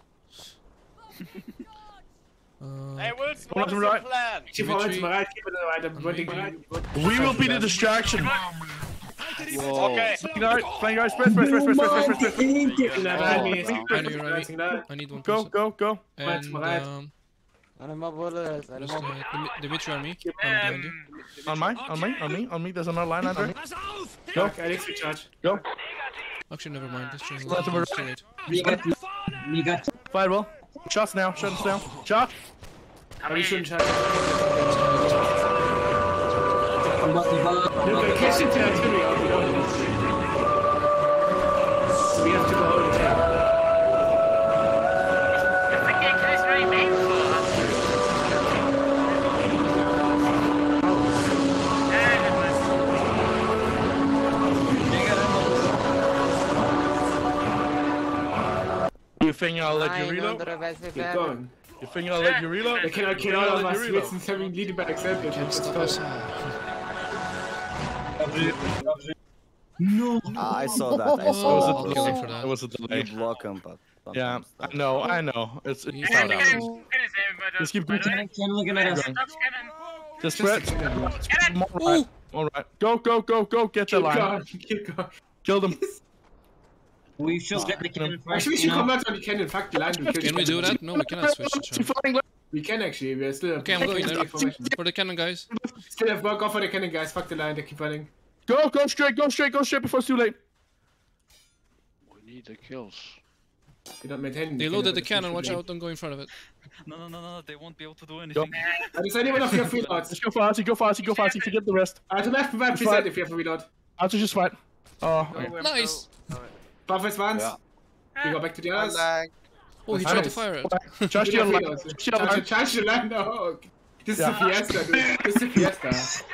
uh, Hey, Wilson, Go on what's to the the right. plan? Keep forward to my right. Keep it to the right. I'm pointing right. We will be the distraction. Okay. Flank guys. Flank guys. Press. Press. Press. Press. Press. Press. Press. I know you're ready. I need one Go. person. Go. Go. Right to And my right. um, Enemies bullets. just, uh, Dim- Dimitri on me. I'm behind you. On mine. On me. On me. On me. There's another line, Andre. Go. Okay, let's recharge. Go. Actually, never mind. This just Let them it's too late. You got Firewall. Shots now. Shots now. Shot. Are we shooting charge? I'm about to Look, the kitchen to artillery. Oh, we don't have to. So we have to go hold the town. I forget can this really mean for? You think I'll let you reload? Keep going. You think I'll let you reload? They cannot kill all of us. Wilson's having leading by example. Let's go. No. Ah, I saw that. I That saw was that. a delay. That was a delay. You block him, but Yeah, sometimes I that- know, I know. It's it's He's not not out. out. Just keep going. Looking at us. Just spread. Spread more right. All right. Go, go, go, go. Get the Keep line. going. Keep going. Kill them. We should get the cannon first. Actually, we should come out on the cannon. Fuck the line. We Can we do that? No, we cannot switch the Keep channel. flying left. We can actually. We're still. Okay, I'm going there. Information. For the cannon, guys. Still have work off for the cannon, guys. Fuck the line. They keep running. Go, go straight, go straight, go straight before it's too late. We need the kills. You're not maintaining. They the loaded the but cannon. it's Watch too out! Don't go in front of it. No, no, no, no, they won't be able to do anything. late. Uh, Does anyone of you have reloads? Let's go Farsi, go Farsi, go Farsi. Forget the rest. Uh, to left, provide Just present fight. if you have a reload. I'll just fight. Oh, okay. Nice. Buffers once. Yeah. We go back to the I others. like. Oh, he Nice. tried to fire it. Charge We the have line. reloads. Charge the Charge line. charge the line. No. This is Yeah. a fiesta, dude. This is a fiesta.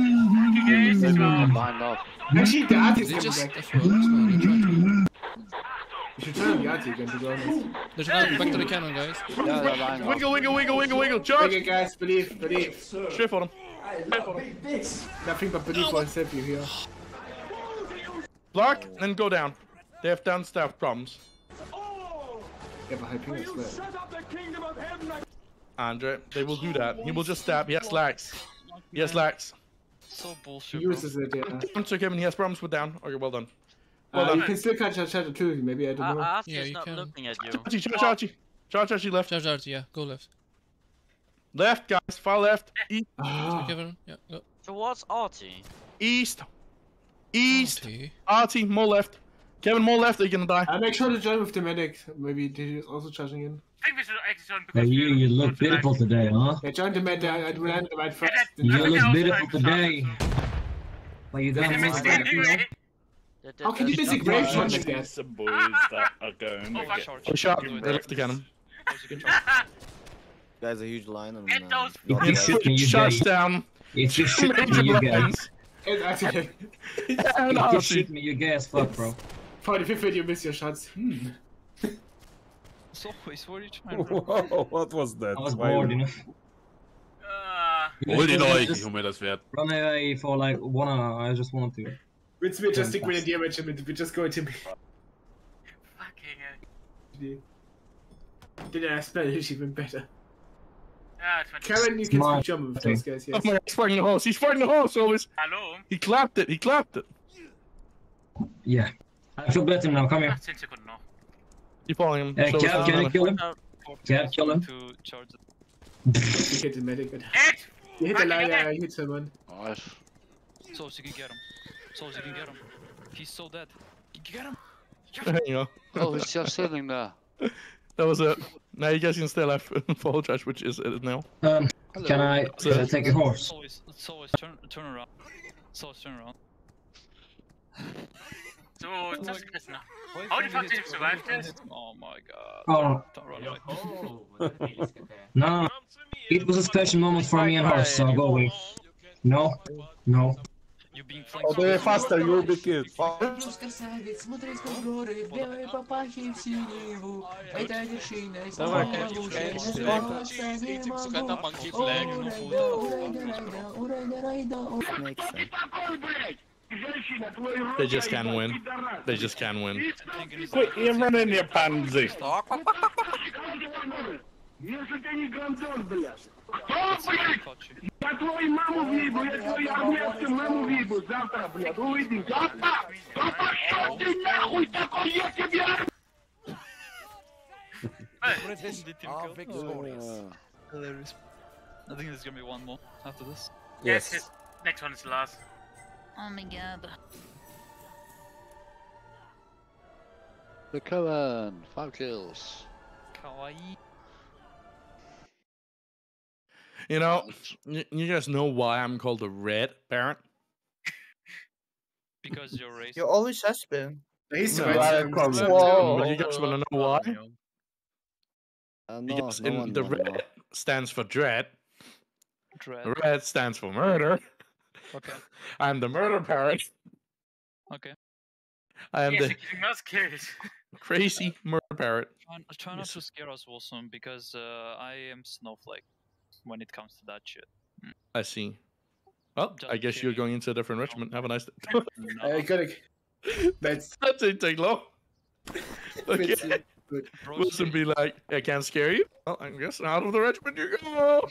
Line up. Actually, the art is They coming just back. F O Ls. No, they tried to. You should turn on the art again, to be honest. There's another back to the cannon, guys. Yeah, the line up. Wiggle, wiggle, wiggle, wiggle, wiggle. Bring Charge. it, guys. Believe, believe. Straight for them. Nothing but believe for himself, you hear. Block and go down. They have down staff problems. They have a high ping as well. Andre, they will do that. He will just stab. He has lags. He has lags. So He bullshit, bro. uses it, yeah. I'm sorry, Kevin. He has problems with down. Okay, well done. Well Uh, you done. can still catch a shadow too, maybe, I don't know. Archie Yeah, is you not can. looking at you. Charge, charge, charge. Charge, charge, left. Charge out, yeah. Go left. Left, guys. Far left. East. Sir Ah, Kevin, yeah. Go. Towards Archie. East. East. Okay. Artie, more left. Kevin, more left. Are you gonna die? uh, make sure to join with the medic. Maybe he is also charging in. I think we should exit on Hey, because you, we you don't look want to beautiful like- today, huh? Yeah, join the medic. I will land the right first. You I think look I also beautiful like today. shots, Well, you so- don't Let me have stand anyway. How can you miss a great shot like that? Some boys that are going Oh, to fuck. get Charge. Oh, shot. Do it. They left the cannon. Guys, a huge line and Get uh, those don't fucking like- shit. You Shots gay. down. If you shoot Major me, you gay. lines. And actually, And If you Artie. shoot me, you gay as fuck, bro. forty-fifth when you miss your shots. Hmm. So, it's what are you trying to Whoa, what was that? I was bored, you know. Uh, You just wanted to just hoe mij dat werd. Run away for like one hour. I just wanted to. It's we're just a grenadier regiment. We're just going to be. fucking hell. Did I spell it even better? Ah, twenty. Karen, you can Smart. speak German with those guys, Oh yes. my god, he's fighting the horse. He's fighting the horse, always. Hello? He clapped it. He clapped it. Yeah. I feel better now. Come here. Ah, ten sekunder nå. You following him? Uh, So Cap, is can you the- kill him? Cap, kill him. To charge it. You hit the medic. You hit the line, yeah, you hit someone. Nice. So you can get him. So you can get him. He's so dead. Get him. There you go. Oh, he's just sitting there. That was it. Now you guys can still have full charge, which is it now. Um, can I uh, take a horse? So is so is turn turn around. So turn around. So, das ist Chris noch. How the fuck did you survive this? Oh my god. Oh. Don't run away. No, it was a special moment for me and horse, so go away. No, no. You being flanked. Oh, they're faster, you're a big kid. They just can't win. They just can't win. Quit you running, you pansy. Я твою маму въебу, я твою армейскую маму въебу завтра, блядь, увидим, завтра! Да пошел ты нахуй такой, я тебе... Our victorious. Hilarious. I think there's gonna be one more after this. Yes, yes. Next one is the last. Oh my god. The Cohen, five kills. Kawaii. You know, y you guys know why I'm called the Red Parent? Because you're racist. You always has been. He's No, right. Whoa. You guys want to know why? Uh, no, Because no in one the wanna red know. stands for dread. Dread. The red stands for murder. Okay. I'm the murder parent. Okay. I am Yes, the you're getting us killed. crazy murder parrot. Try, try not to scare us, Wilson, because uh, I am snowflake when it comes to that shit. Mm. I see. Well, I guess you're going into a different regiment. Have a nice day. I gotta. That's that didn't take long. Okay. Good. Wilson be like, I can't scare you. Well, I guess out of the regiment you go.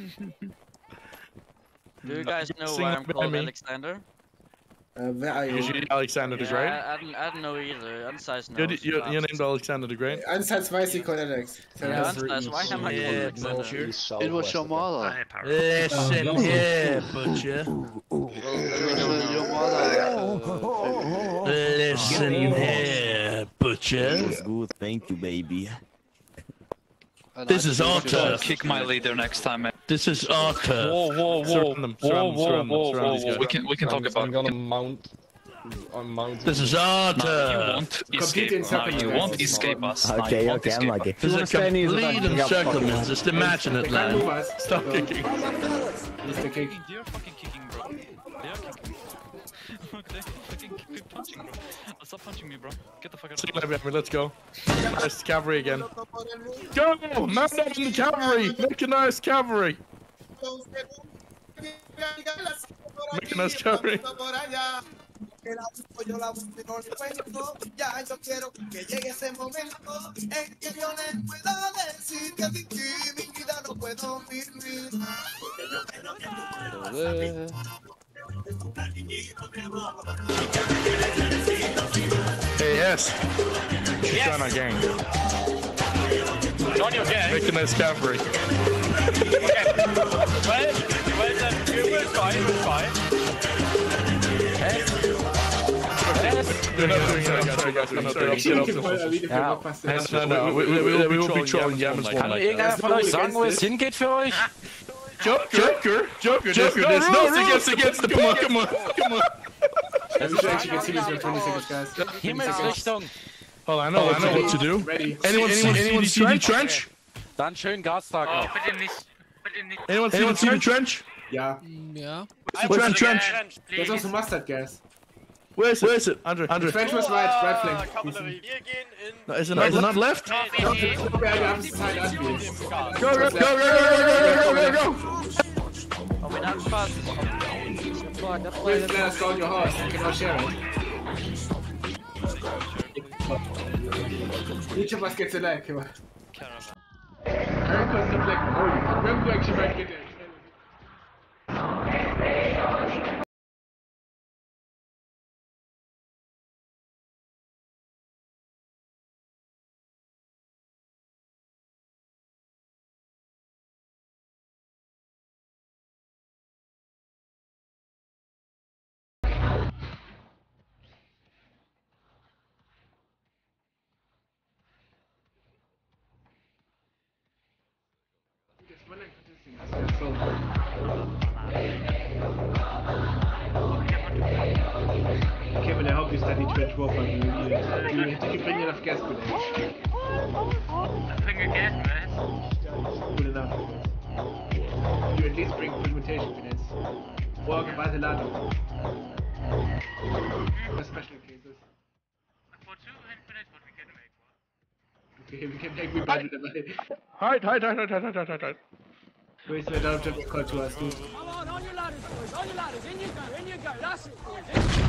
Do you guys know Sing why it I'm with called me. Alexander? Uh, where are you? Usually Alexander the Yeah, Great. I, I, don't, I don't know either. Ansais knows. You're, you're, you're named Alexander the Great. Ansatz weiß ich, Alex. Yeah, Ansais, why am I Yeah, called Alexander? butcher. It was your mother. Listen here, butcher. Your mother. Listen here, butcher. It's good, thank you, baby. This is our turn. Kick my leader next time, man. This is our turn. Whoa, whoa, whoa. Surround them, Whoa, surround them, whoa, surround them, whoa, surround whoa, these whoa. guys. We can, we can talk about I'm gonna mount. I'm mounting. This is our No, you turn. won't in escape. No, circles, you guys. won't escape us. No, you Okay, won't okay, I'm escape like us. it. This is a complete Chinese encirclement. Just imagine it, They can't move man. us. Stop So, kicking. He's the kick. They're fucking kicking, bro. They're kicking. Look, they're fucking keep punching, bro. Oh, stop punching me, bro. Get the fuck out See of you the later, baby. Let's go. Nice cavalry again. Go! Mount up in the cavalry! Make a nice cavalry! Make a nice cavalry. Yo la busco no le cuento, ya yo quiero que llegue ese momento en que yo le pueda decir que sin ti mi vida no puedo vivir. Hey, yes. Yes. Join our gang. Join your gang. Make a nice cavalry. Okay. Well, well then you will try, you will try. We're not doing it. I got you, I got you. I'm sorry, I'm sorry, I'm sorry. No, no, we, we, we, we will be trolling Yamas one Kann like irgendeiner that. von euch sagen, wo es hingeht für euch? Joker, Joker, Joker, Joker, there's no rules against the come on, come on, come on. We should actually continue for twenty seconds, guys. Himmelsrichtung. Oh, I know, I know what to do. Ready. Anyone, anyone, anyone see the trench? Dann schön Gas tragen. Oh, bitte nicht. Bitte nicht. Anyone see, see the trench? Yeah. Yeah. Where's the trench? There's also mustard gas. Where is it? Where is it? Andre, Andre. The trench was right, right flank. No, is it not, is it not left? No, no, no, we have to side up here. Go, go, go, go, go, go, go, go, go. Oh, we're not fast. Please let us go on your horse. You cannot share it. Each of us gets a leg. Come on. Very close to black. Oh, we're going to make it. go. Kevin, I hope you study trench warfare. You, you, you, did you bring enough gas grenades? I bring a gas grenade. Good enough. You at least bring permutation grenades. Or geballte Ladung. For special cases. For two hand grenades, what we can make one. Okay, we can make me bundle dabei. Hide, hide, hide, hide, hide, hide, hide, hide. Wait, so I don't have to call to us, dude. Come on, on your ladders, boys, on your ladders, in you go, in you go, that's it, boys.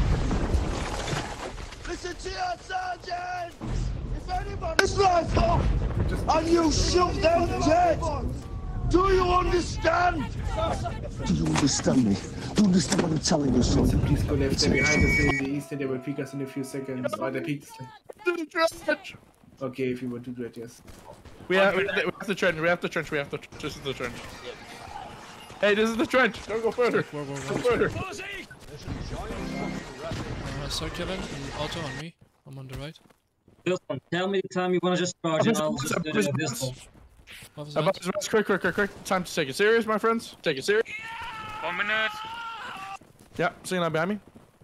Listen to your sergeant! If anybody's rifle and you shoot them dead, do you understand? Do you understand me? Do you understand what I'm telling you, son? Please go left, they're behind us in the east and they will peek us in a few seconds. Oh, they peeked us. Okay, if you want to do it, yes. We have, we have the trench, we have the trench, we have the trench. This is the trench. Hey, this is the trench! Don't go further! Go further! Uh, sorry, Kevin, and Otto on me. I'm on the right. Wilson, tell me the time you want to just charge and I'll just do Above this his one. Above his rest, quick, quick, quick, quick. Time to take it serious, my friends. Take it serious. One minute. Yeah, seeing that behind me.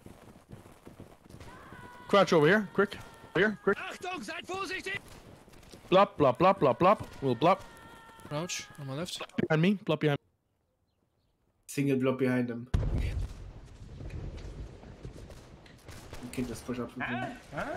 Crouch over here, quick. Here, quick. Achtung, seid vorsichtig! Blop, blop, blop, blop, blop. We'll blop. Crouch on my left. Behind me, blop behind me. Single block behind them. You can just push up with him.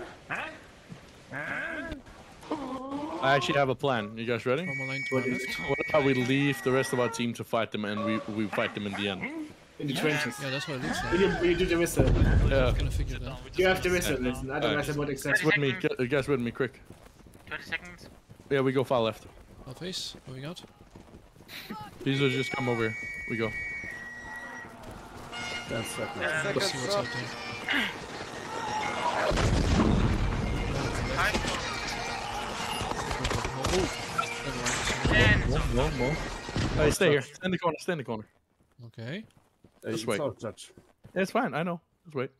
I actually have a plan. You guys ready? From a line to my left. What about we leave the rest of our team to fight them and we we fight them in the end? In the trenches. Yeah, that's what it looks like. When you, when you do the missile. Yeah. Gonna figure it out. You have the missile, listen. Otherwise I won't accept Guys with me, gu- guys with me, quick. twenty seconds. Yeah, we go far left. I'll face. Going out. These are just come over here. We go. Ten seconds. Let's see what's out there. More, more, more. Hey, stay here. Stay in the corner. Stay in the corner. Okay. Just wait. Touch. Yeah, it's fine. I know. Just wait.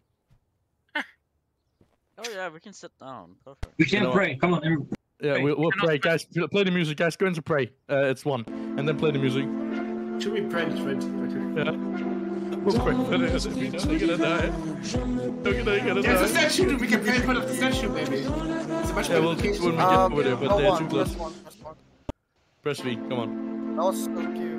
Oh yeah, we can sit down. Perfect. We can You know pray, come on. everybody. Yeah, we'll, we'll pray, guys. Play the music, guys. Go into pray. Uh, it's one, and then play the music. Should we pray the trench? Yeah. We'll pray for this. If we don't, they're gonna die. They're gonna, gonna There's a die. statue, dude. We can pray in front of the statue, baby. It's a much Yeah, better we'll do it location. when we get Um, over there, but no they're one, too close. press one, press one. Press V. Come on. That was so cute.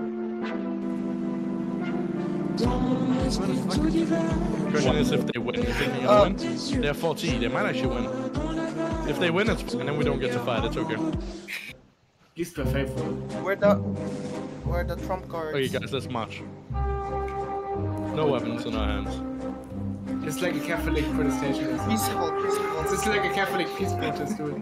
Question is if they win. You think they're gonna win? They're forty. They might actually win. If they win, it's fine, and then we don't get to fight. It's okay. Least per faithful. Where the, where the trump cards? Okay, guys, let's march. No weapons in our hands. It's like a Catholic protestation. Peaceful, peaceful. It's like a Catholic peace protest, dude.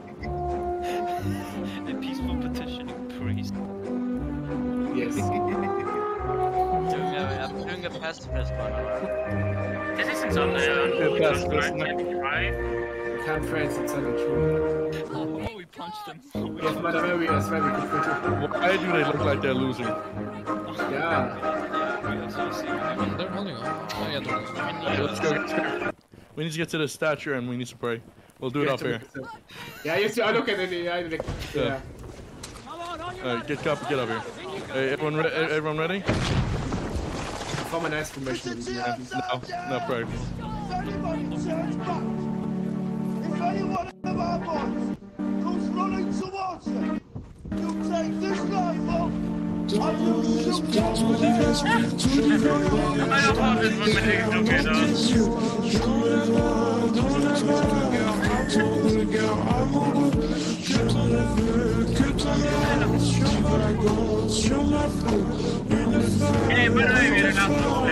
A peaceful petitioning priest. Yes. Doing a, I'm doing a pacifist one. Alright. This isn't on the Yeah, pacifist, no. right? Can't friends, it's not true. Oh, we punched him. Yes, Mother Mary, I swear we could put it. Why do they look like they're losing? Yeah. They're holding on. Oh, yeah, they're holding on. Okay, let's go. Let's go. We need to get to the statue and we need to pray. We'll do it up here. Yeah, yes, I look at it. Yeah, I look. Yeah. Yeah. Alright, get up, get up here. Hey, everyone, re everyone ready? Form a nice formation. Yeah. No, no pray. If anybody turns back, if any one of our boys comes running towards you, you take this rifle and you shoot them to I don't want this one minute Hey, where are you? You're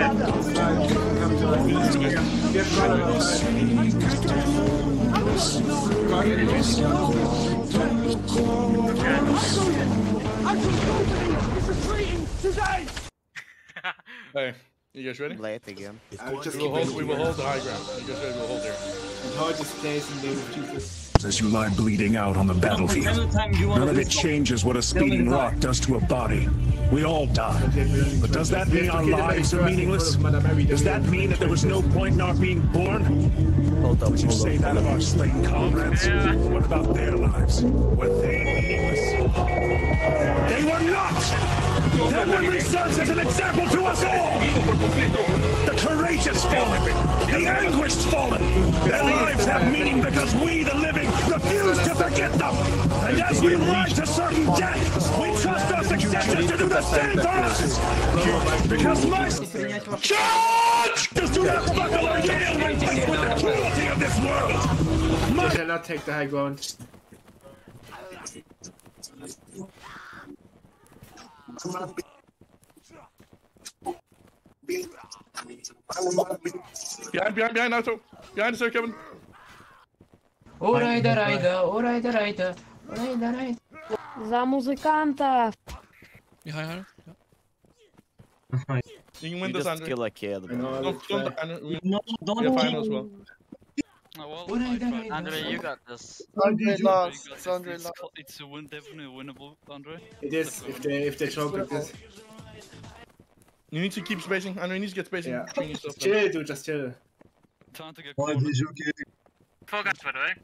Hey, you guys ready? Late again. I will just We will hold, we will hold the high ground. You guys ready? We'll hold here. And hold this place in the name of Jesus. As you lie bleeding out on the battlefield, none of it changes what a speeding rock does to a body. We all die. But does that mean our lives are meaningless? Does that mean that there was no point in our being born? Would you say that of our slain comrades? What about their lives? Were they meaningless? They were not! Their memory serves as an example to us all! The courageous fallen, the anguished fallen! Their lives have meaning because we, the living, refuse to forget them! And as we ride to certain death, we trust our successors to do the same for us! Because my... Charge! Just do not buckle or yield when faced with the cruelty of this world! I shall not take the high ground. Behind, behind, behind, Naruto! Behind us there, Kevin! Urajda, rajda, urajda, rajda, urajda, rajda. Za muzykanta! Behind her? You can win You this, just Andre. kill a kid. Don't, don't, Andre, we, No, don't we have final kill. as well. Oh, well, Urajda, I tried. rajda. Andre, you got this. Andre You lost. got It's this. Andre It's, lost. co- it's a win, definitely winnable, Andre. It is, if they, if they choke like this. You need to keep spacing. Andre, you need to get spacing. Yeah. between yourself. Chill, dude, just chill. Time to get Why cornered. did you kill? Four guns, by the way.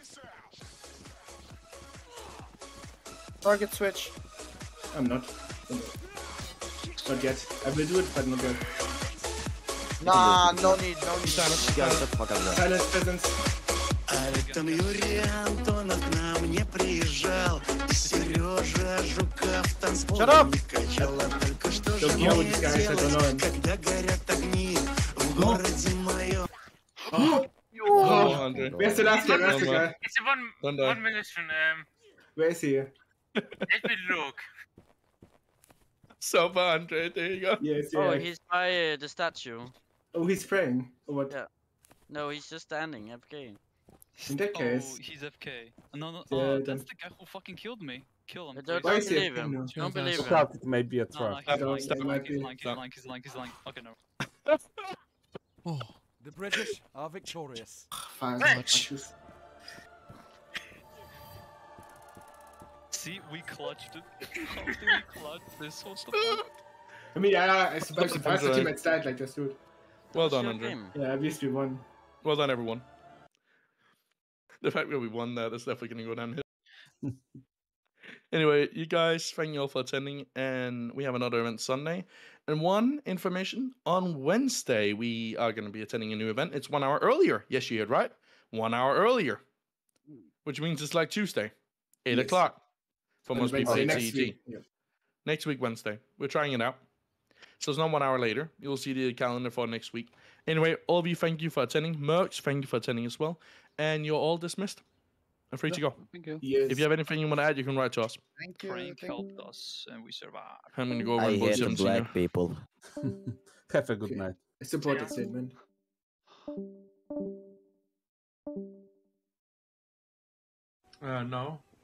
Target switch. I'm not. Not yet. I will do it, but not yet. Nah, no need, no need. Silence. You guys shut the fuck up there. Silence presence. Там Юрий Антонов к нам не приезжал. Сережа Жуков танцпола не качал. А только что же Don't care what мне this guy said or делать, not. когда горят огни в городе моем? Oh, Oh, Andre. where's the last guy? Where's the guy? It's a one, Don't die. one mission. Um, Where is he? let me look. So far, Andre. There you go. Yes, Oh, yeah. he's by uh, the statue. Oh, he's praying. Or what? Yeah. No, he's just standing, F K. In that Oh, case. he's F K. No, no, Yeah, oh, then- that's the guy who fucking killed me. Kill him. But Don't, Why don't is he believe F K him. now? Don't believe him. Stop, it may be a No, no, trap. he's don't- lying, he's that lying, might he's be- lying, he's lying, he's lying, he's lying. Okay, no. Oh, The British are victorious. Fine. Clutch. See, we clutched it. How did we clutch this? What the fuck? I mean, yeah, I surprised surprised the Andre. team had died like this, dude. Well done, Sure Andre. game. Yeah, at least we won. Well done, everyone. The fact that we won that is definitely going to go downhill. Anyway, you guys, thank you all for attending, and we have another event Sunday. And one information, on Wednesday, we are going to be attending a new event. It's one hour earlier. Yes, you heard right. One hour earlier. Which means it's like Tuesday, eight Yes. o'clock. For And most people, Wednesday it's next C E T. week. Yeah. Next week, Wednesday. We're trying it out. So it's not one hour later. You'll see the calendar for next week. Anyway, all of you, thank you for attending. Mercs, thank you for attending as well. And you're all dismissed and free to go. Thank you. Yes. If you have anything you want to add, you can write to us. Thank you. Frank Thank helped us, and we survived. I'm going to go over I and hate vote the seventeen. black people. Have a good night. I support that statement. Uh, no.